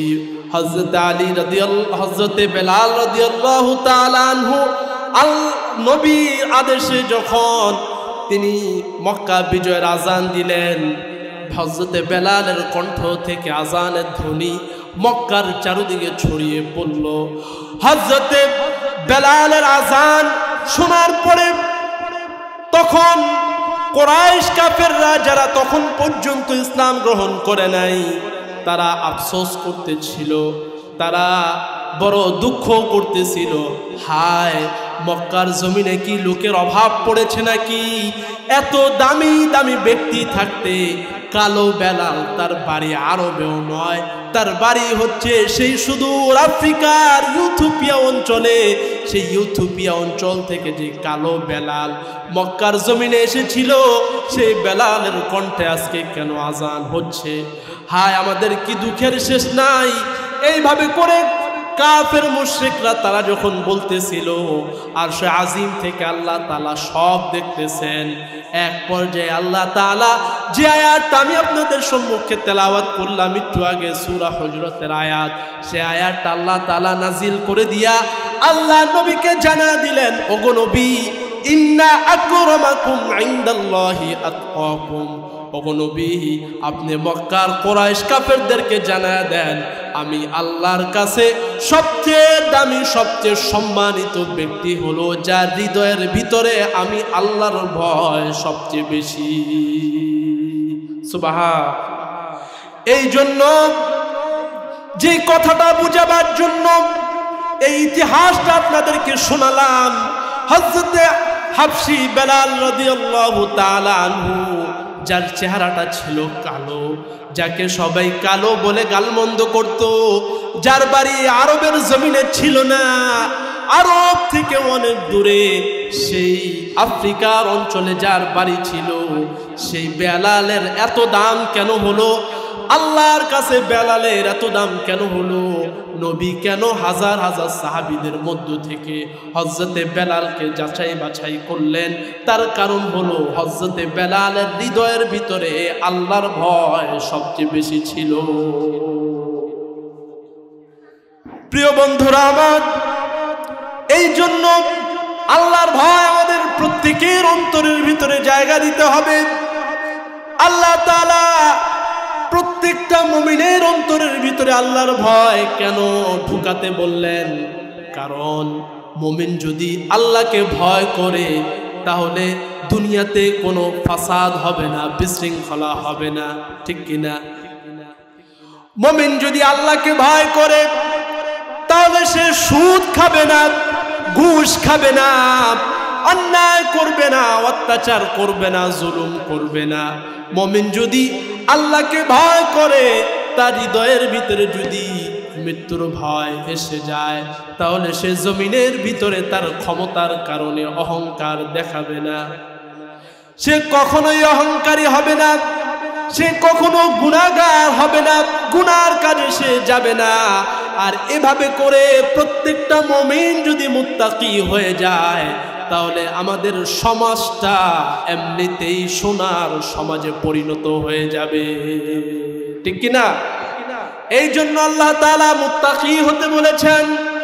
হযরতে বেলাল রাদিয়াল্লাহু তাআলা আনহু নবীর আদেশে যখন তিনি মক্কা বিজয়ের আযান দিলেন, হযরতে বেলালের কণ্ঠ থেকে আযানের ধ্বনি মক্কার চারদিকে ছড়িয়ে পড়ল। হযরতে বেলালের আযান শোনার পরে তখন কুরাইশ কাফেররা যারা তখন পর্যন্ত ইসলাম গ্রহণ করে নাই তারা আফসোস করতেছিল, তারা বড় দুঃখ করতেছিল, হায় মক্কার জমিনে কি লোকের অভাব পড়েছে নাকি? এত দামি দামি ব্যক্তি থাকতে কালো বেলাল তার বাড়ি আরবেও নয়, তার বাড়ি হচ্ছে সেই সুদূর আফ্রিকার ইথিওপিয়া অঞ্চলে। সেই ইথিওপিয়া অঞ্চল থেকে যে কালো বেলাল মক্কার জমিনে এসেছিল, সেই বেলালের কণ্ঠে আজকে কেন আযান হচ্ছে? হায় আমাদের কি দুঃখের শেষ নাই। এইভাবে করে কাফের মুশরিকরা তারা যখন বলতেছিল, আর সে আজিম থেকে আল্লাহ তাআলা সব দেখতেছেন। এক পর্যায়ে আল্লাহ তাআলা যে আয়াতটা আমি আপনাদের সম্মুখে তেলাওয়াত করলাম একটু আগে, সূরা হুজরাতের আয়াত, সে আয়াতটা আল্লাহ তাআলা নাজিল করে দিয়া আল্লাহ নবীকে জানা দিলেন, ওগো নবী, ইন্না আকরামাকুম ইনদাল্লাহি আতকাকুম। ওগো নবী, আপনি মক্কার কুরাইশ কাফেরদেরকে জানা দেন, আমি আল্লাহর কাছে সবচেয়ে দামি সবচেয়ে সম্মানিত ব্যক্তি হলো যার হৃদয়ের ভিতরে আমি আল্লাহর ভয় সবচেয়ে বেশি। সুবহান। এই জন্য যে কথাটা বুঝাবার জন্য এই ইতিহাসটা আপনাদেরকে শোনালাম, হযরতে হাবশী বেলাল রাদিয়াল্লাহু তাআলা আনহু, যার চেহারাটা ছিল কালো, যাকে সবাই কালো বলে গালমন্দ করত, যার বাড়ি আরবের জমিনে ছিল না, আরব থেকে অনেক দূরে সেই আফ্রিকার অঞ্চলে যার বাড়ি ছিল, সেই বেলালের এত দাম কেন হলো? আল্লাহর কাছে বেলালের এত দাম কেন হলো? নবী কেন হাজার হাজার সাহাবীদের মধ্য থেকে হযরতে বেলালকে যাচাই বাছাই করলেন? তার কারণ হলো হযরতে বেলালের হৃদয়ের ভিতরে আল্লাহর ভয় সবচেয়ে বেশি ছিল। প্রিয় বন্ধুরা আমার, এই জন্য আল্লাহর ভয় আমাদের প্রত্যেকের অন্তরের ভিতরে জায়গা দিতে হবে। আল্লাহ তাআলা প্রত্যেকটা মুমিনের অন্তরের ভিতরে আল্লাহর ভয় কেন ঢুকাতে বললেন? কারণ মুমিন যদি আল্লাহকে ভয় করে তাহলে দুনিয়াতে কোনো ফাসাদ হবে না, বিশৃঙ্খলা হবে না, ঠিক কিনা? মুমিন যদি আল্লাহকে ভয় করে তাহলে সে সুদ খাবে না, ঘুষ খাবে না, অন্যায় করবে না, অত্যাচার করবে না, জুলুম করবে না। মুমিন যদি আল্লাহকে ভয় করে, তার হৃদয়ের ভিতরে যদি মৃত্যুর ভয় এসে যায়, তাহলে সে জমিনের ভিতরে তার ক্ষমতার কারণে অহংকার দেখাবে না। সে কখনোই অহংকারী হবে না, সে কখনো গুনাহগার হবে না, গুনার কাজে সে যাবে না। আর এভাবে করে প্রত্যেকটা মুমিন যদি মুত্তাকি হয়ে যায়, তাহলে আমাদের সমাজটা এমনিতেই সোনার সমাজে পরিণত হয়ে যাবে, ঠিক কিনা? এই জন্য আল্লাহ তাআলা মুত্তাকি হতে বলেছেন।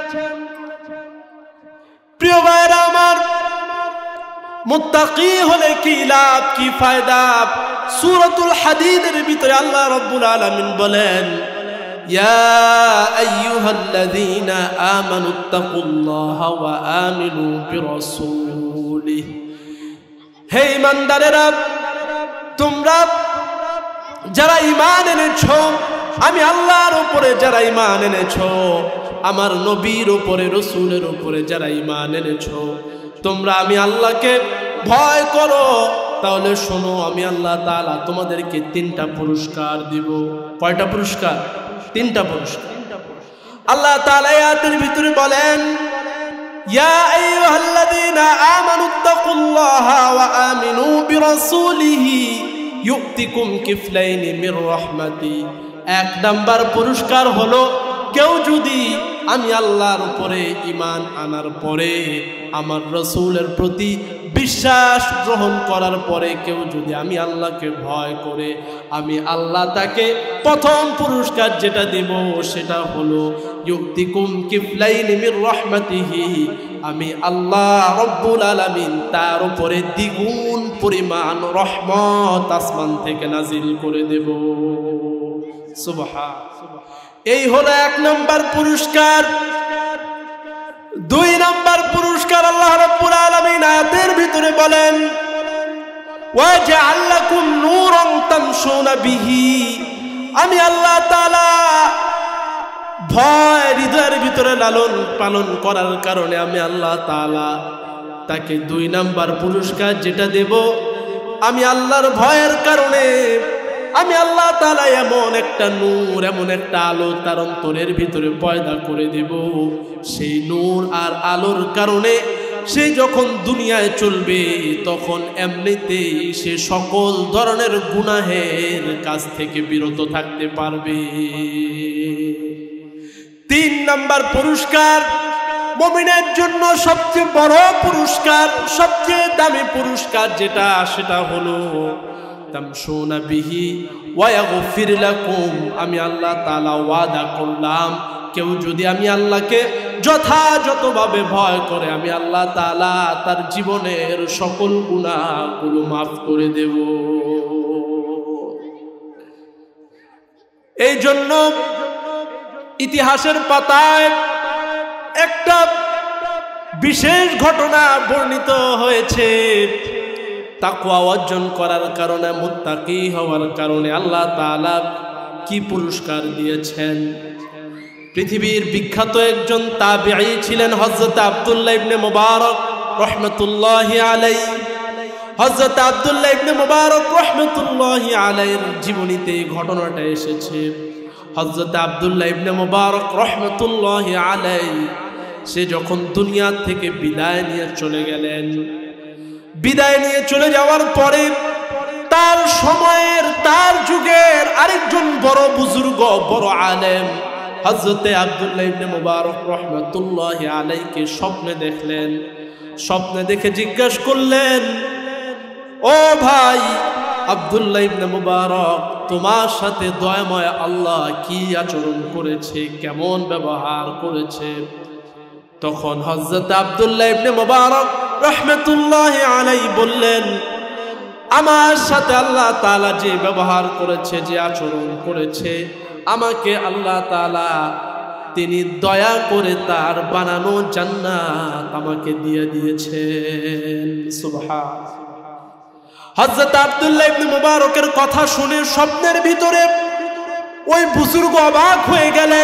প্রিয় ভাইরা আমার, মুত্তাকি হলে কি লাভ, কি ফায়দা? সূরাতুল হাদীদের ভিতরে আল্লাহ রাব্বুল আলামিন বলেন, ইয়া আইয়ুহাল্লাযীনা আমানুত্তাকুল্লাহা ওয়া আমিনু বিরাসূলিহি। হে ঈমানদারেরা, তোমরা যারা ঈমান এনেছো, আমি আল্লাহর উপরে যারা ঈমান এনেছো, আমার নবীর উপরে, রাসূলের উপরে যারা ঈমান এনেছো, তোমরা আমি আল্লাহকে ভয় করো। তাহলে শোনো, আমি আল্লাহ তাআলা তোমাদেরকে 3টা পুরস্কার দিব। কয়টা পুরস্কার? 3টা পুরস্কার। আল্লাহ তাআলা আয়াতের ভিতরে বলেন, ইয়া আইয়ুহাল্লাযীনা আমানুত্তাকুল্লাহা ওয়া আমিনু বিরাসূলিহি ইউতিকুম কিফলাইনি মির রাহমাতি। 1 নাম্বার পুরস্কার হলো, কেউ যদি আমি আল্লাহর উপরে ঈমান আনার পরে, আমার রাসূলের প্রতি বিশ্বাস গ্রহণ করার পরে কেউ যদি আমি আল্লাহকে ভয় করে, আমি আল্লাহ তাকে প্রথম পুরস্কার যেটা দেব সেটা হলো ইউতিকুম কিফলাইনি মির রাহমাতিহি। আমি আল্লাহ রব্বুল আলামিন তার উপরে দ্বিগুণ পরিমাণ রহমত আসমান থেকে নাজিল করে দেব। সুবহান। এই হলো 1 নাম্বার পুরস্কার। 2 নাম্বার পুরস্কার আল্লাহ রাব্বুল আলামিন আয়াতের ভিতরে বলেন, ওয়া জাআলাকুম নূরান তামশুনা বিহি। আমি আল্লাহ তাআলা ভয় হৃদয়ের ভিতরে লালন পালন করার কারণে আমি আল্লাহ তাআলা তাকে 2 নাম্বার পুরস্কার যেটা দেব, আমি আল্লাহর ভয়ের কারণে আমি আল্লাহ তাআলা এমন একটা নূর, এমন একটা আলো তার অন্তরের ভিতরে পয়দা করে দেব। সেই নূর আর আলোর কারণে সে যখন দুনিয়ায় চলবে, তখন এমনিতেই সে সকল ধরনের গুনাহের কাছ থেকে বিরত থাকতে পারবে। 3 নাম্বার পুরস্কার মুমিনের জন্য সবচেয়ে বড় পুরস্কার, সবচেয়ে দামি পুরস্কার যেটা, সেটা হলো তামশুনা বিহি ওয়া ইয়াগফির লাকুম। আমি আল্লাহ তাআলা ওয়াদা করলাম, কেউ যদি আমি আল্লাহকে যথাযথভাবে ভয় করে, আমি আল্লাহ তাআলা তার জীবনের সকল গুনাহগুলো মাফ করে দেব। এই জন্য ইতিহাসের পাতায় একটা বিশেষ ঘটনা বর্ণিত হয়েছে। তাকওয়া অর্জন করার কারণে, মুত্তাকি হওয়ার কারণে আল্লাহ তাআলা কি পুরস্কার দিয়েছেন। পৃথিবীর বিখ্যাত একজন তাবিঈ ছিলেন হযরত আব্দুল্লাহ ইবনে মুবারক রাহমাতুল্লাহি আলাইহি। হযরত আব্দুল্লাহ ইবনে মুবারক রাহমাতুল্লাহি আলাইহির জীবনীতে ঘটনাটা এসেছে। হযরত আব্দুল্লাহ ইবনে মুবারক রাহমাতুল্লাহি আলাইহি সে যখন দুনিয়া থেকে বিদায় নিয়ে চলে গেলেন, বিদায় নিয়ে চলে যাওয়ার পরে তার সময়ের, তার যুগের আরেকজন বড় বুজুর্গ, বড় আলেম হযরতে আব্দুল্লাহ ইবনে মুবারক রাহমাতুল্লাহি আলাইহিকে স্বপ্নে দেখলেন। স্বপ্নে দেখে জিজ্ঞাসা করলেন, ও ভাই আব্দুল্লাহ ইবনে মুবারক, তোমার সাথে দয়াময় আল্লাহ কি আচরণ করেছে, কেমন ব্যবহার করেছে? তখন হযরত আব্দুল্লাহ ইবনে মুবারক রাহমাতুল্লাহি আলাইহি বললেন, আমার সাথে আল্লাহ তাআলা যে ব্যবহার করেছে, যে আচরণ করেছে, আমাকে আল্লাহ তাআলা তিনি দয়া করে তার বানানো জান্নাত আমাকে দিয়ে দিয়েছেন। সুবহানাল্লাহ। হযরত আব্দুল্লাহ ইবনে মুবারকের কথা শুনে স্বপ্নের ভিতরে ওই বুজুর্গ অবাক হয়ে গেলেন।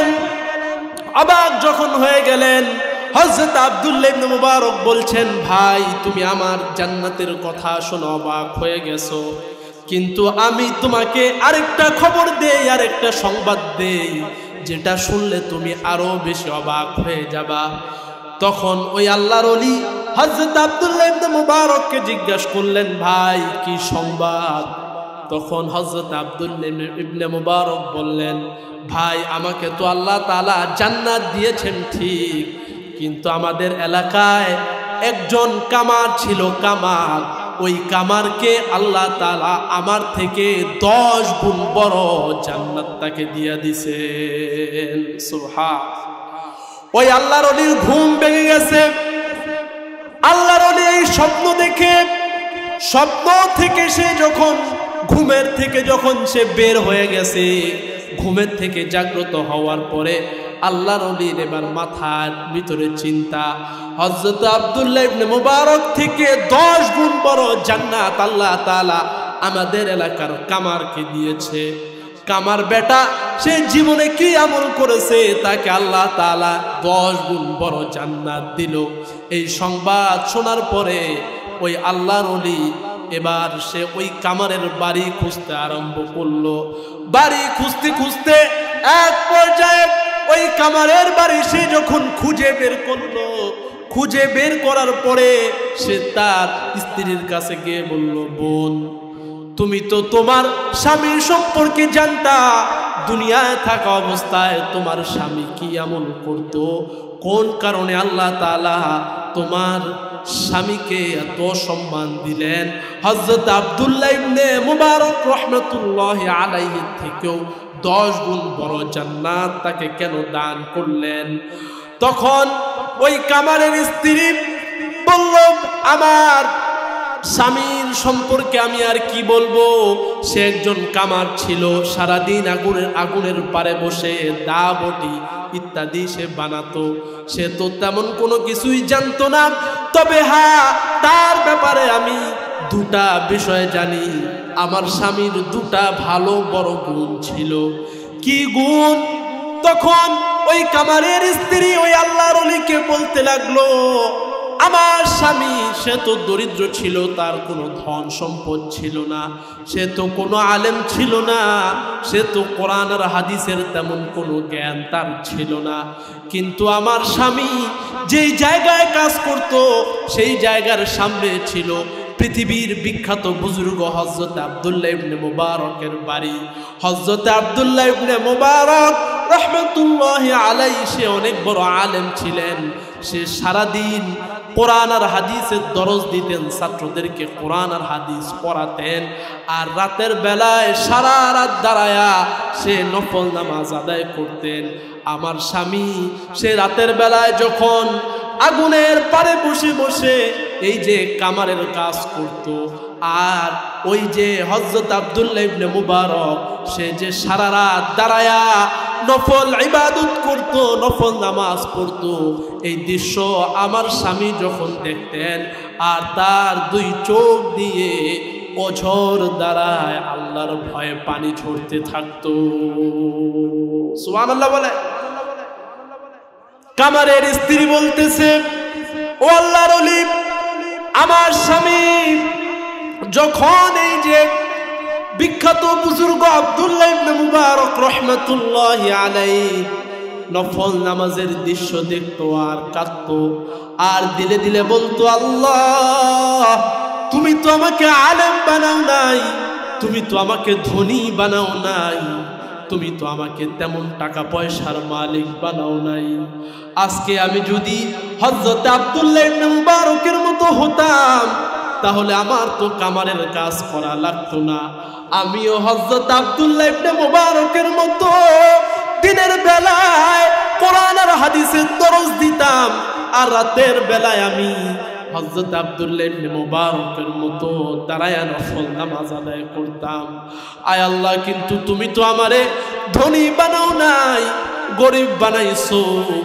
অবাক যখন হয়ে গেলেন, হযরত আব্দুল্লাহ ইবনে মুবারক বলছেন, ভাই তুমি আমার জান্নাতের কথা শুনে অবাক হয়ে গেছো, কিন্তু আমি তোমাকে আরেকটা খবর দেই, আরেকটা সংবাদ দেই, যেটা শুনলে তুমি আরো বেশি অবাক হয়ে যাবা। তখন ওই আল্লাহর ওলি হযরত আব্দুল্লাহ ইবনে মুবারককে জিজ্ঞাসা করলেন, ভাই কি সংবাদ? তখন হযরত আব্দুল্লাহ ইবনে মুবারক বললেন, ভাই আমাকে তো আল্লাহ তাআলা জান্নাত দিয়েছেন ঠিক, কিন্তু আমাদের এলাকায় একজন কামার ছিল, কামার, ওই কামারকে আল্লাহ তাআলা আমার থেকে 10 গুণ বড় জান্নাত তাকে দিয়ে দিয়েছেন। সুবহানাল্লাহ। ওই আল্লাহর ওলির ঘুম ভেঙে গেছে। আল্লাহর ওলি এই স্বপ্ন দেখে, স্বপ্ন থেকে সে যখন ঘুমের থেকে যখন সে বের হয়ে গেছে, ঘুমের থেকে জাগ্রত হওয়ার পরে আল্লাহর ওলির এবার মাথার ভিতরে চিন্তা, হযরত আব্দুল্লাহ ইবনে মুবারক থেকে 10 গুণ বড় জান্নাত আল্লাহ তাআলা আমাদের এলাকার কামারকে দিয়েছে। কামার বেটা সে জীবনে কি আমল করেছে, তাকে আল্লাহ তাআলা 10 গুণ বড় জান্নাত দিল। এই সংবাদ শোনার পরে ওই আল্লাহর ওলি এবার সে ওই কামারের বাড়ি খুঁজতে আরম্ভ করলো। বাড়ি খুঁজতে খুঁজতে এক পর্যায়ে ওই কামারের বাড়ি সে যখন খুঁজে বের করলো, খুঁজে বের করার পরে সে তার স্ত্রীর কাছে গিয়ে বলল, বোন তুমি তো তোমার স্বামীর সম্পর্কে জানতা, দুনিয়ায় থাকা অবস্থায় তোমার স্বামী কি আমল করতো, কোন কারণে আল্লাহ তাআলা তোমার স্বামীকে এত সম্মান দিলেন, হযরত আব্দুল্লাহ ইবনে মুবারক রাহমাতুল্লাহি আলাইহি থেকেও 10 গুণ বড় জান্নাত তাকে কেন দান করলেন? তখন ওই কামারের স্ত্রী বলল, আমার স্বামীর সম্পর্কে আমি আর কি বলবো, সে একজন কামার ছিল, সারাদিন আগুনের পারে বসে দা বটি ইত্যাদি সে বানাতো, সে তো তেমন কোনো কিছুই জানতো না। তবে হ্যাঁ, তার ব্যাপারে আমি 2টা বিষয় জানি, আমার স্বামীর 2টা ভালো বড় গুণ ছিল। কি গুণ? তখন ওই কামারের স্ত্রী ওই আল্লাহর ওলিকে বলতে লাগলো, আমার স্বামী সে তো দরিদ্র ছিল, তার কোনো ধন সম্পদ ছিল না, সে তো কোনো আলেম ছিল না, সে তো কোরআন আর হাদিসের তেমন কোনো জ্ঞান তার ছিল না, কিন্তু আমার স্বামী যেই জায়গায় কাজ করত সেই জায়গার সামনে ছিল পৃথিবীর বিখ্যাত বুজুর্গ হযরত আব্দুল্লাহ ইবনে মুবারকের বাড়ি। হযরত আব্দুল্লাহ ইবনে মুবারক রাহমাতুল্লাহি আলাইহি সে অনেক বড় আলেম ছিলেন। সে সারাদিন কোরআন আর হাদিসের দরস দিতেন, ছাত্রদেরকে কোরআন আর হাদিস পড়াতেন, আর রাতের বেলায় সারা রাত দাঁড়ায়া সে নফল নামাজ আদায় করতেন। আমার স্বামী সে রাতের বেলায় যখন আগুনের পারে বসে বসে এই যে কামারের কাজ করত, আর ওই যে হযরত আব্দুল্লাহ ইবনে মুবারক সে যে সারা রাত দাঁড়ায়া নফল ইবাদত করত, নফল নামাজ পড়ত, এই দৃশ্য আমার স্বামী যখন দেখতেন আর তার 2 চোখ দিয়ে অঝর দ্বারায় আল্লাহর ভয়ে পানি ঝরতে থাকতো। সুবহানাল্লাহ বলে। কামারের স্ত্রী বলতেছে, ও আল্লাহর ওলি, আমার স্বামী যখন এই যে বিখ্যাত বুজুর্গ আব্দুল্লাহ ইবনে মুবারক রাহমাতুল্লাহি আলাইহি নফল নামাজের দৃশ্য দেখতো আর কাঁদতো, আর দিলে দিলে বলতো, আল্লাহ তুমি তো আমাকে আলেম বানাও নাই, তুমি তো আমাকে ধনী বানাও নাই, তুমি তো আমাকে তেমন টাকা পয়সার মালিক বানাও নাই। আজকে আমি যদি হযরত আব্দুল্লাহ ইবনে মুবারকের মতো হতাম তাহলে আমার তো কামারের কাজ করা লাগতো না, আমিও হযরত আব্দুল্লাহ ইবনে মুবারকের মতো দিনের বেলায় কোরআন আর হাদিসের দরস দিতাম, আর রাতের বেলায় আমি হযরত আব্দুল্লাহ ইবনে মুবারকের মতো দাঁড়ায়া নফল নামাজ আদায় করতাম। আয় আল্লাহ, কিন্তু তুমি তো আমারে ধনী বানাও নাই, গরিব বানাইছো,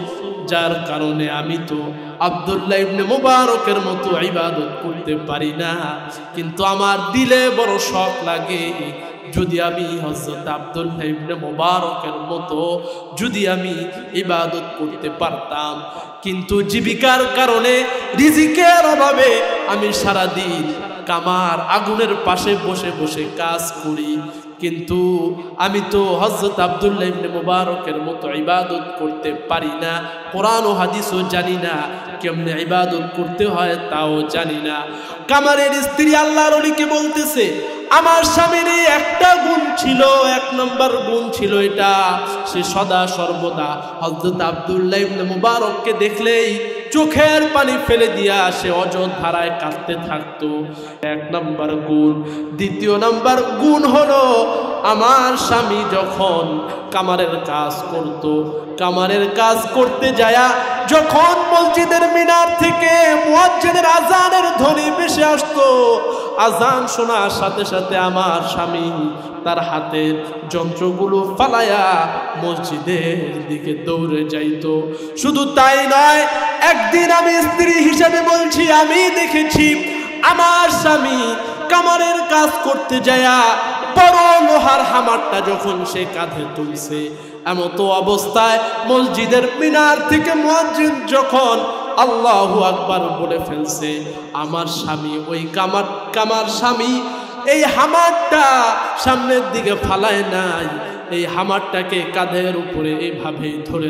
যার কারণে আমি তো আব্দুল্লাহ ইবনে মুবারকের মতো ইবাদত করতে পারি না। কিন্তু আমার দিলে বড় শখ লাগে, যদি আমি হযরত আব্দুল্লাহ ইবনে মুবারকের মতো যদি আমি ইবাদত করতে পারতাম। কিন্তু জীবিকার কারণে, রিজিকের অভাবে আমি সারাদিন কামার আগুনের পাশে বসে বসে কাজ করি, কিন্তু আমি তো হযরত আব্দুল্লাহ ইবনে মুবারকের মতো ইবাদত করতে পারি না, কোরআন ও হাদিসও জানি না, কেমনে ইবাদত করতে হয় তাও জানি না। কামারের স্ত্রী আল্লাহর ওলিকে বলতেছে, আমার স্বামীর একটা গুণ ছিল, এক নম্বর গুণ ছিল এটা, সে সদা সর্বদা হযরত আব্দুল্লাহ ইবনে মুবারককে দেখলেই চোখের পানি ফেলে দিয়া সে অযথারায় কাঁদতে থাকতো, এক নম্বর গুণ। দ্বিতীয় নম্বর গুণ হলো, আমার স্বামী যখন কামারের কাজ করত, কামারের কাজ করতে যায়া যখন মসজিদের মিনার থেকে মুয়াজ্জিনের আজানের ধ্বনি ভেসে আসতো, আজান শোনার সাথে সাথে আমার স্বামী তার হাতের যন্ত্রগুলো ফালায়া মসজিদের দিকে দৌড়ে যাইতো। শুধু তাই নয়, একদিন আমি স্ত্রী হিসেবে বলছি, আমি দেখেছি আমার স্বামী কামারের কাজ করতে যায়া বড় লোহার হামারটা যখন সে কাঁধে তুলছে, এমতো অবস্থায় মসজিদের মিনার থেকে মুয়াজ্জিন যখন আল্লাহু আকবার বলে ফেলছে, আমার স্বামী ওই কামার স্বামী এই হামারটা সামনের দিকে ফালায় নাই, এই হামারটাকে কাঁধের উপরে এইভাবে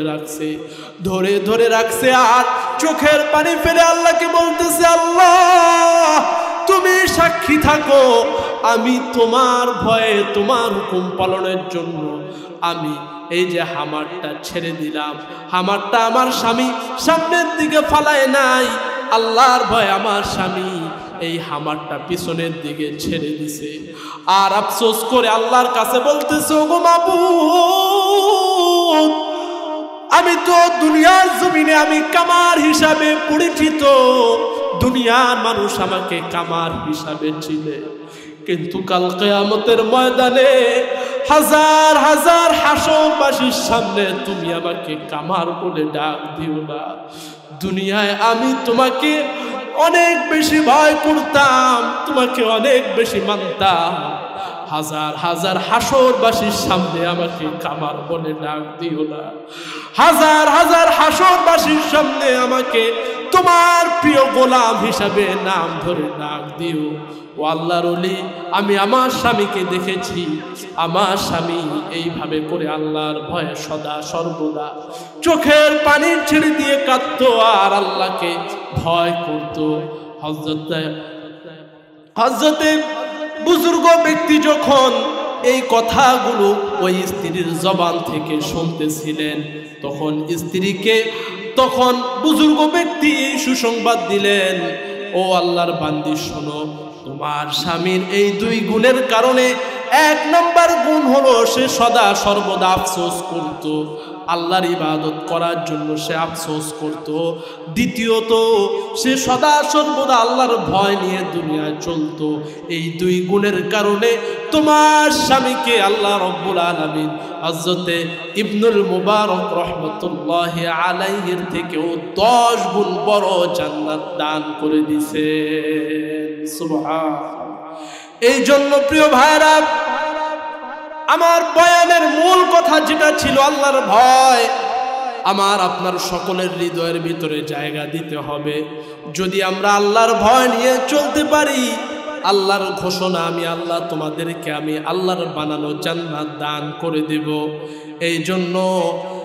ধরে রাখছে আর চোখের পানি ফেলে আল্লাহকে বলতেছে, আল্লাহ তুমি সাক্ষী থাকো, আমি তোমার ভয়ে তোমার হুকুম পালনের জন্য আমি এই যে হামারটা ছেড়ে দিলাম, হামারটা আমার স্বামী সামনের দিকে ফালায় নাই, আল্লাহর ভয়ে আমার স্বামী এই হামারটা পিছনের দিকে ছেড়ে দিছে। আর আফসোস করে আল্লাহর কাছে বলতেছে, ওগো মাবুদ, আমি তো দুনিয়ার জমিনে আমি কামার হিসাবে পরিচিত, দুনিয়ার মানুষ আমাকে কামার হিসাবে চিনে, কিন্তু কাল কিয়ামতের ময়দানে হাজার হাজার হাসরবাসীর সামনে তুমি আমাকে কামার বলে ডাক দিও না। দুনিয়ায় আমি তোমাকে অনেক বেশি ভয় করতাম, তোমাকে অনেক বেশি মানতাম, হাজার হাজার হাসরবাসীর সামনে আমাকে কামার বলে ডাক দিও না, হাজার হাজার হাসরবাসীর সামনে আমাকে তোমার প্রিয় গোলাম হিসাবে নাম ধরে ডাক দিও। ও আল্লাহর ওলি, আমি আমার স্বামীকে দেখেছি, আমার স্বামী এইভাবে করে আল্লাহর ভয়ে সদা সর্বদা চোখের পানি ছেড়ে দিয়ে কাঁদতো আর আল্লাহকে ভয় করতো। হযরতে বুজুর্গ ব্যক্তি যখন এই কথাগুলো ওই স্ত্রীর জবান থেকে শুনতেছিলেন, তখন বুজুর্গ ব্যক্তি এই সুসংবাদ দিলেন, ও আল্লাহর বান্দি শোনো, তোমার স্বামীর এই দুই গুণের কারণে এক নম্বর গুণ হলো সে সদা সর্বদা আফসোস করত, আল্লাহর ইবাদত করার জন্য সে আফসোস করত। দ্বিতীয়ত, সে সদা সর্বদা আল্লাহর ভয় নিয়ে দুনিয়ায় চলত। এই দুই গুণের কারণে তোমার স্বামীকে আল্লাহ রব্বুল আলামিন হযরতে ইবনুল মুবারক রহমতুল্লাহি আলাইহির থেকেও 10 গুণ বড় জান্নাত দান করে দিয়েছে। সুবহানাল্লাহ। এই জন্য প্রিয় ভাইরা, আমার বয়ানের মূল কথা যেটা ছিল আল্লাহর ভয়, আমার আপনার সকলের হৃদয়ের ভিতরে জায়গা দিতে হবে। যদি আমরা আল্লাহর ভয় নিয়ে চলতে পারি, আল্লাহর ঘোষণা, আমি আল্লাহ তোমাদেরকে আমি আল্লাহর বানানো জান্নাত দান করে দেব। এই জন্য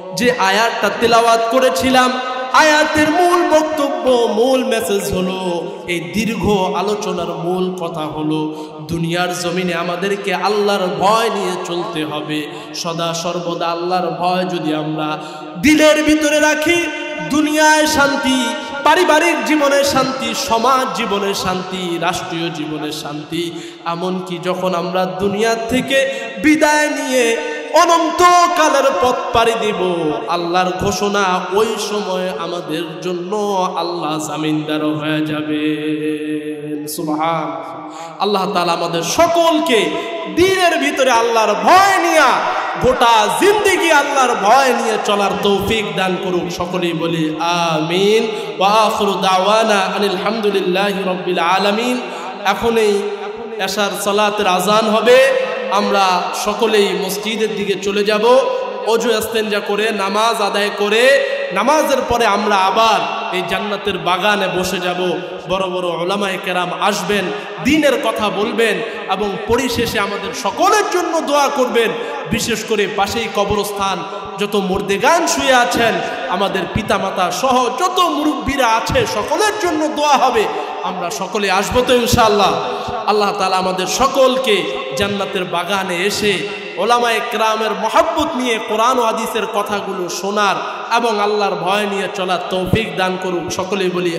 যে আয়াতটা তেলাওয়াত করেছিলাম, আয়াতের মূল বক্তব্য, মূল মেসেজ হলো, এই দীর্ঘ আলোচনার মূল কথা হলো, দুনিয়ার জমিনে আমাদেরকে আল্লাহর ভয় নিয়ে চলতে হবে। সদা সর্বদা আল্লাহর ভয় যদি আমরা দিলের ভিতরে রাখি, দুনিয়ায় শান্তি, পারিবারিক জীবনের শান্তি, সমাজ জীবনের শান্তি, রাষ্ট্রীয় জীবনের শান্তি, এমনকি যখন আমরা দুনিয়া থেকে বিদায় নিয়ে অনন্তকালের পথ পাড়ি দিব, আল্লাহর ঘোষণা, ওই সময় আমাদের জন্য আল্লাহ জামিনদার হয়ে যাবে। সুবহান আল্লাহ তাআলা আমাদের সকলকে দ্বীনের ভিতরে আল্লাহর ভয় নিয়ে গোটা জিন্দেগি আল্লাহর ভয় নিয়ে চলার তৌফিক দান করুক। সকলেই বলি আমিন। ওয়া আখিরু দাওয়ানা আনিল হামদুলিল্লাহি রাব্বিল আলামিন। এখনই এশার সালাতের আজান হবে, আমরা সকলেই মসজিদের দিকে চলে যাব। ওযু ইস্তেনজা করে নামাজ আদায় করে, নামাজের পরে আমরা আবার এই জান্নাতের বাগানে বসে যাব। বড় বড় উলামায়ে কেরাম আসবেন, দ্বীনের কথা বলবেন এবং পরিশেষে আমাদের সকলের জন্য দোয়া করবেন। বিশেষ করে পাশেই কবরস্থান, যত মুর্দেগান শুয়ে আছেন, আমাদের পিতামাতা সহ যত মুরব্বীরা আছে, সকলের জন্য দোয়া হবে। আমরা সকলে আসবো তো ইনশাআল্লাহ। আল্লাহ তাআলা আমাদের সকলকে জান্নাতের বাগানে এসে উলামায়ে কেরামের মহব্বত নিয়ে কোরআন ও হাদিসের কথাগুলো শোনার এবং আল্লাহর ভয় নিয়ে চলার তৌফিক দান করুক। সকলেই বলি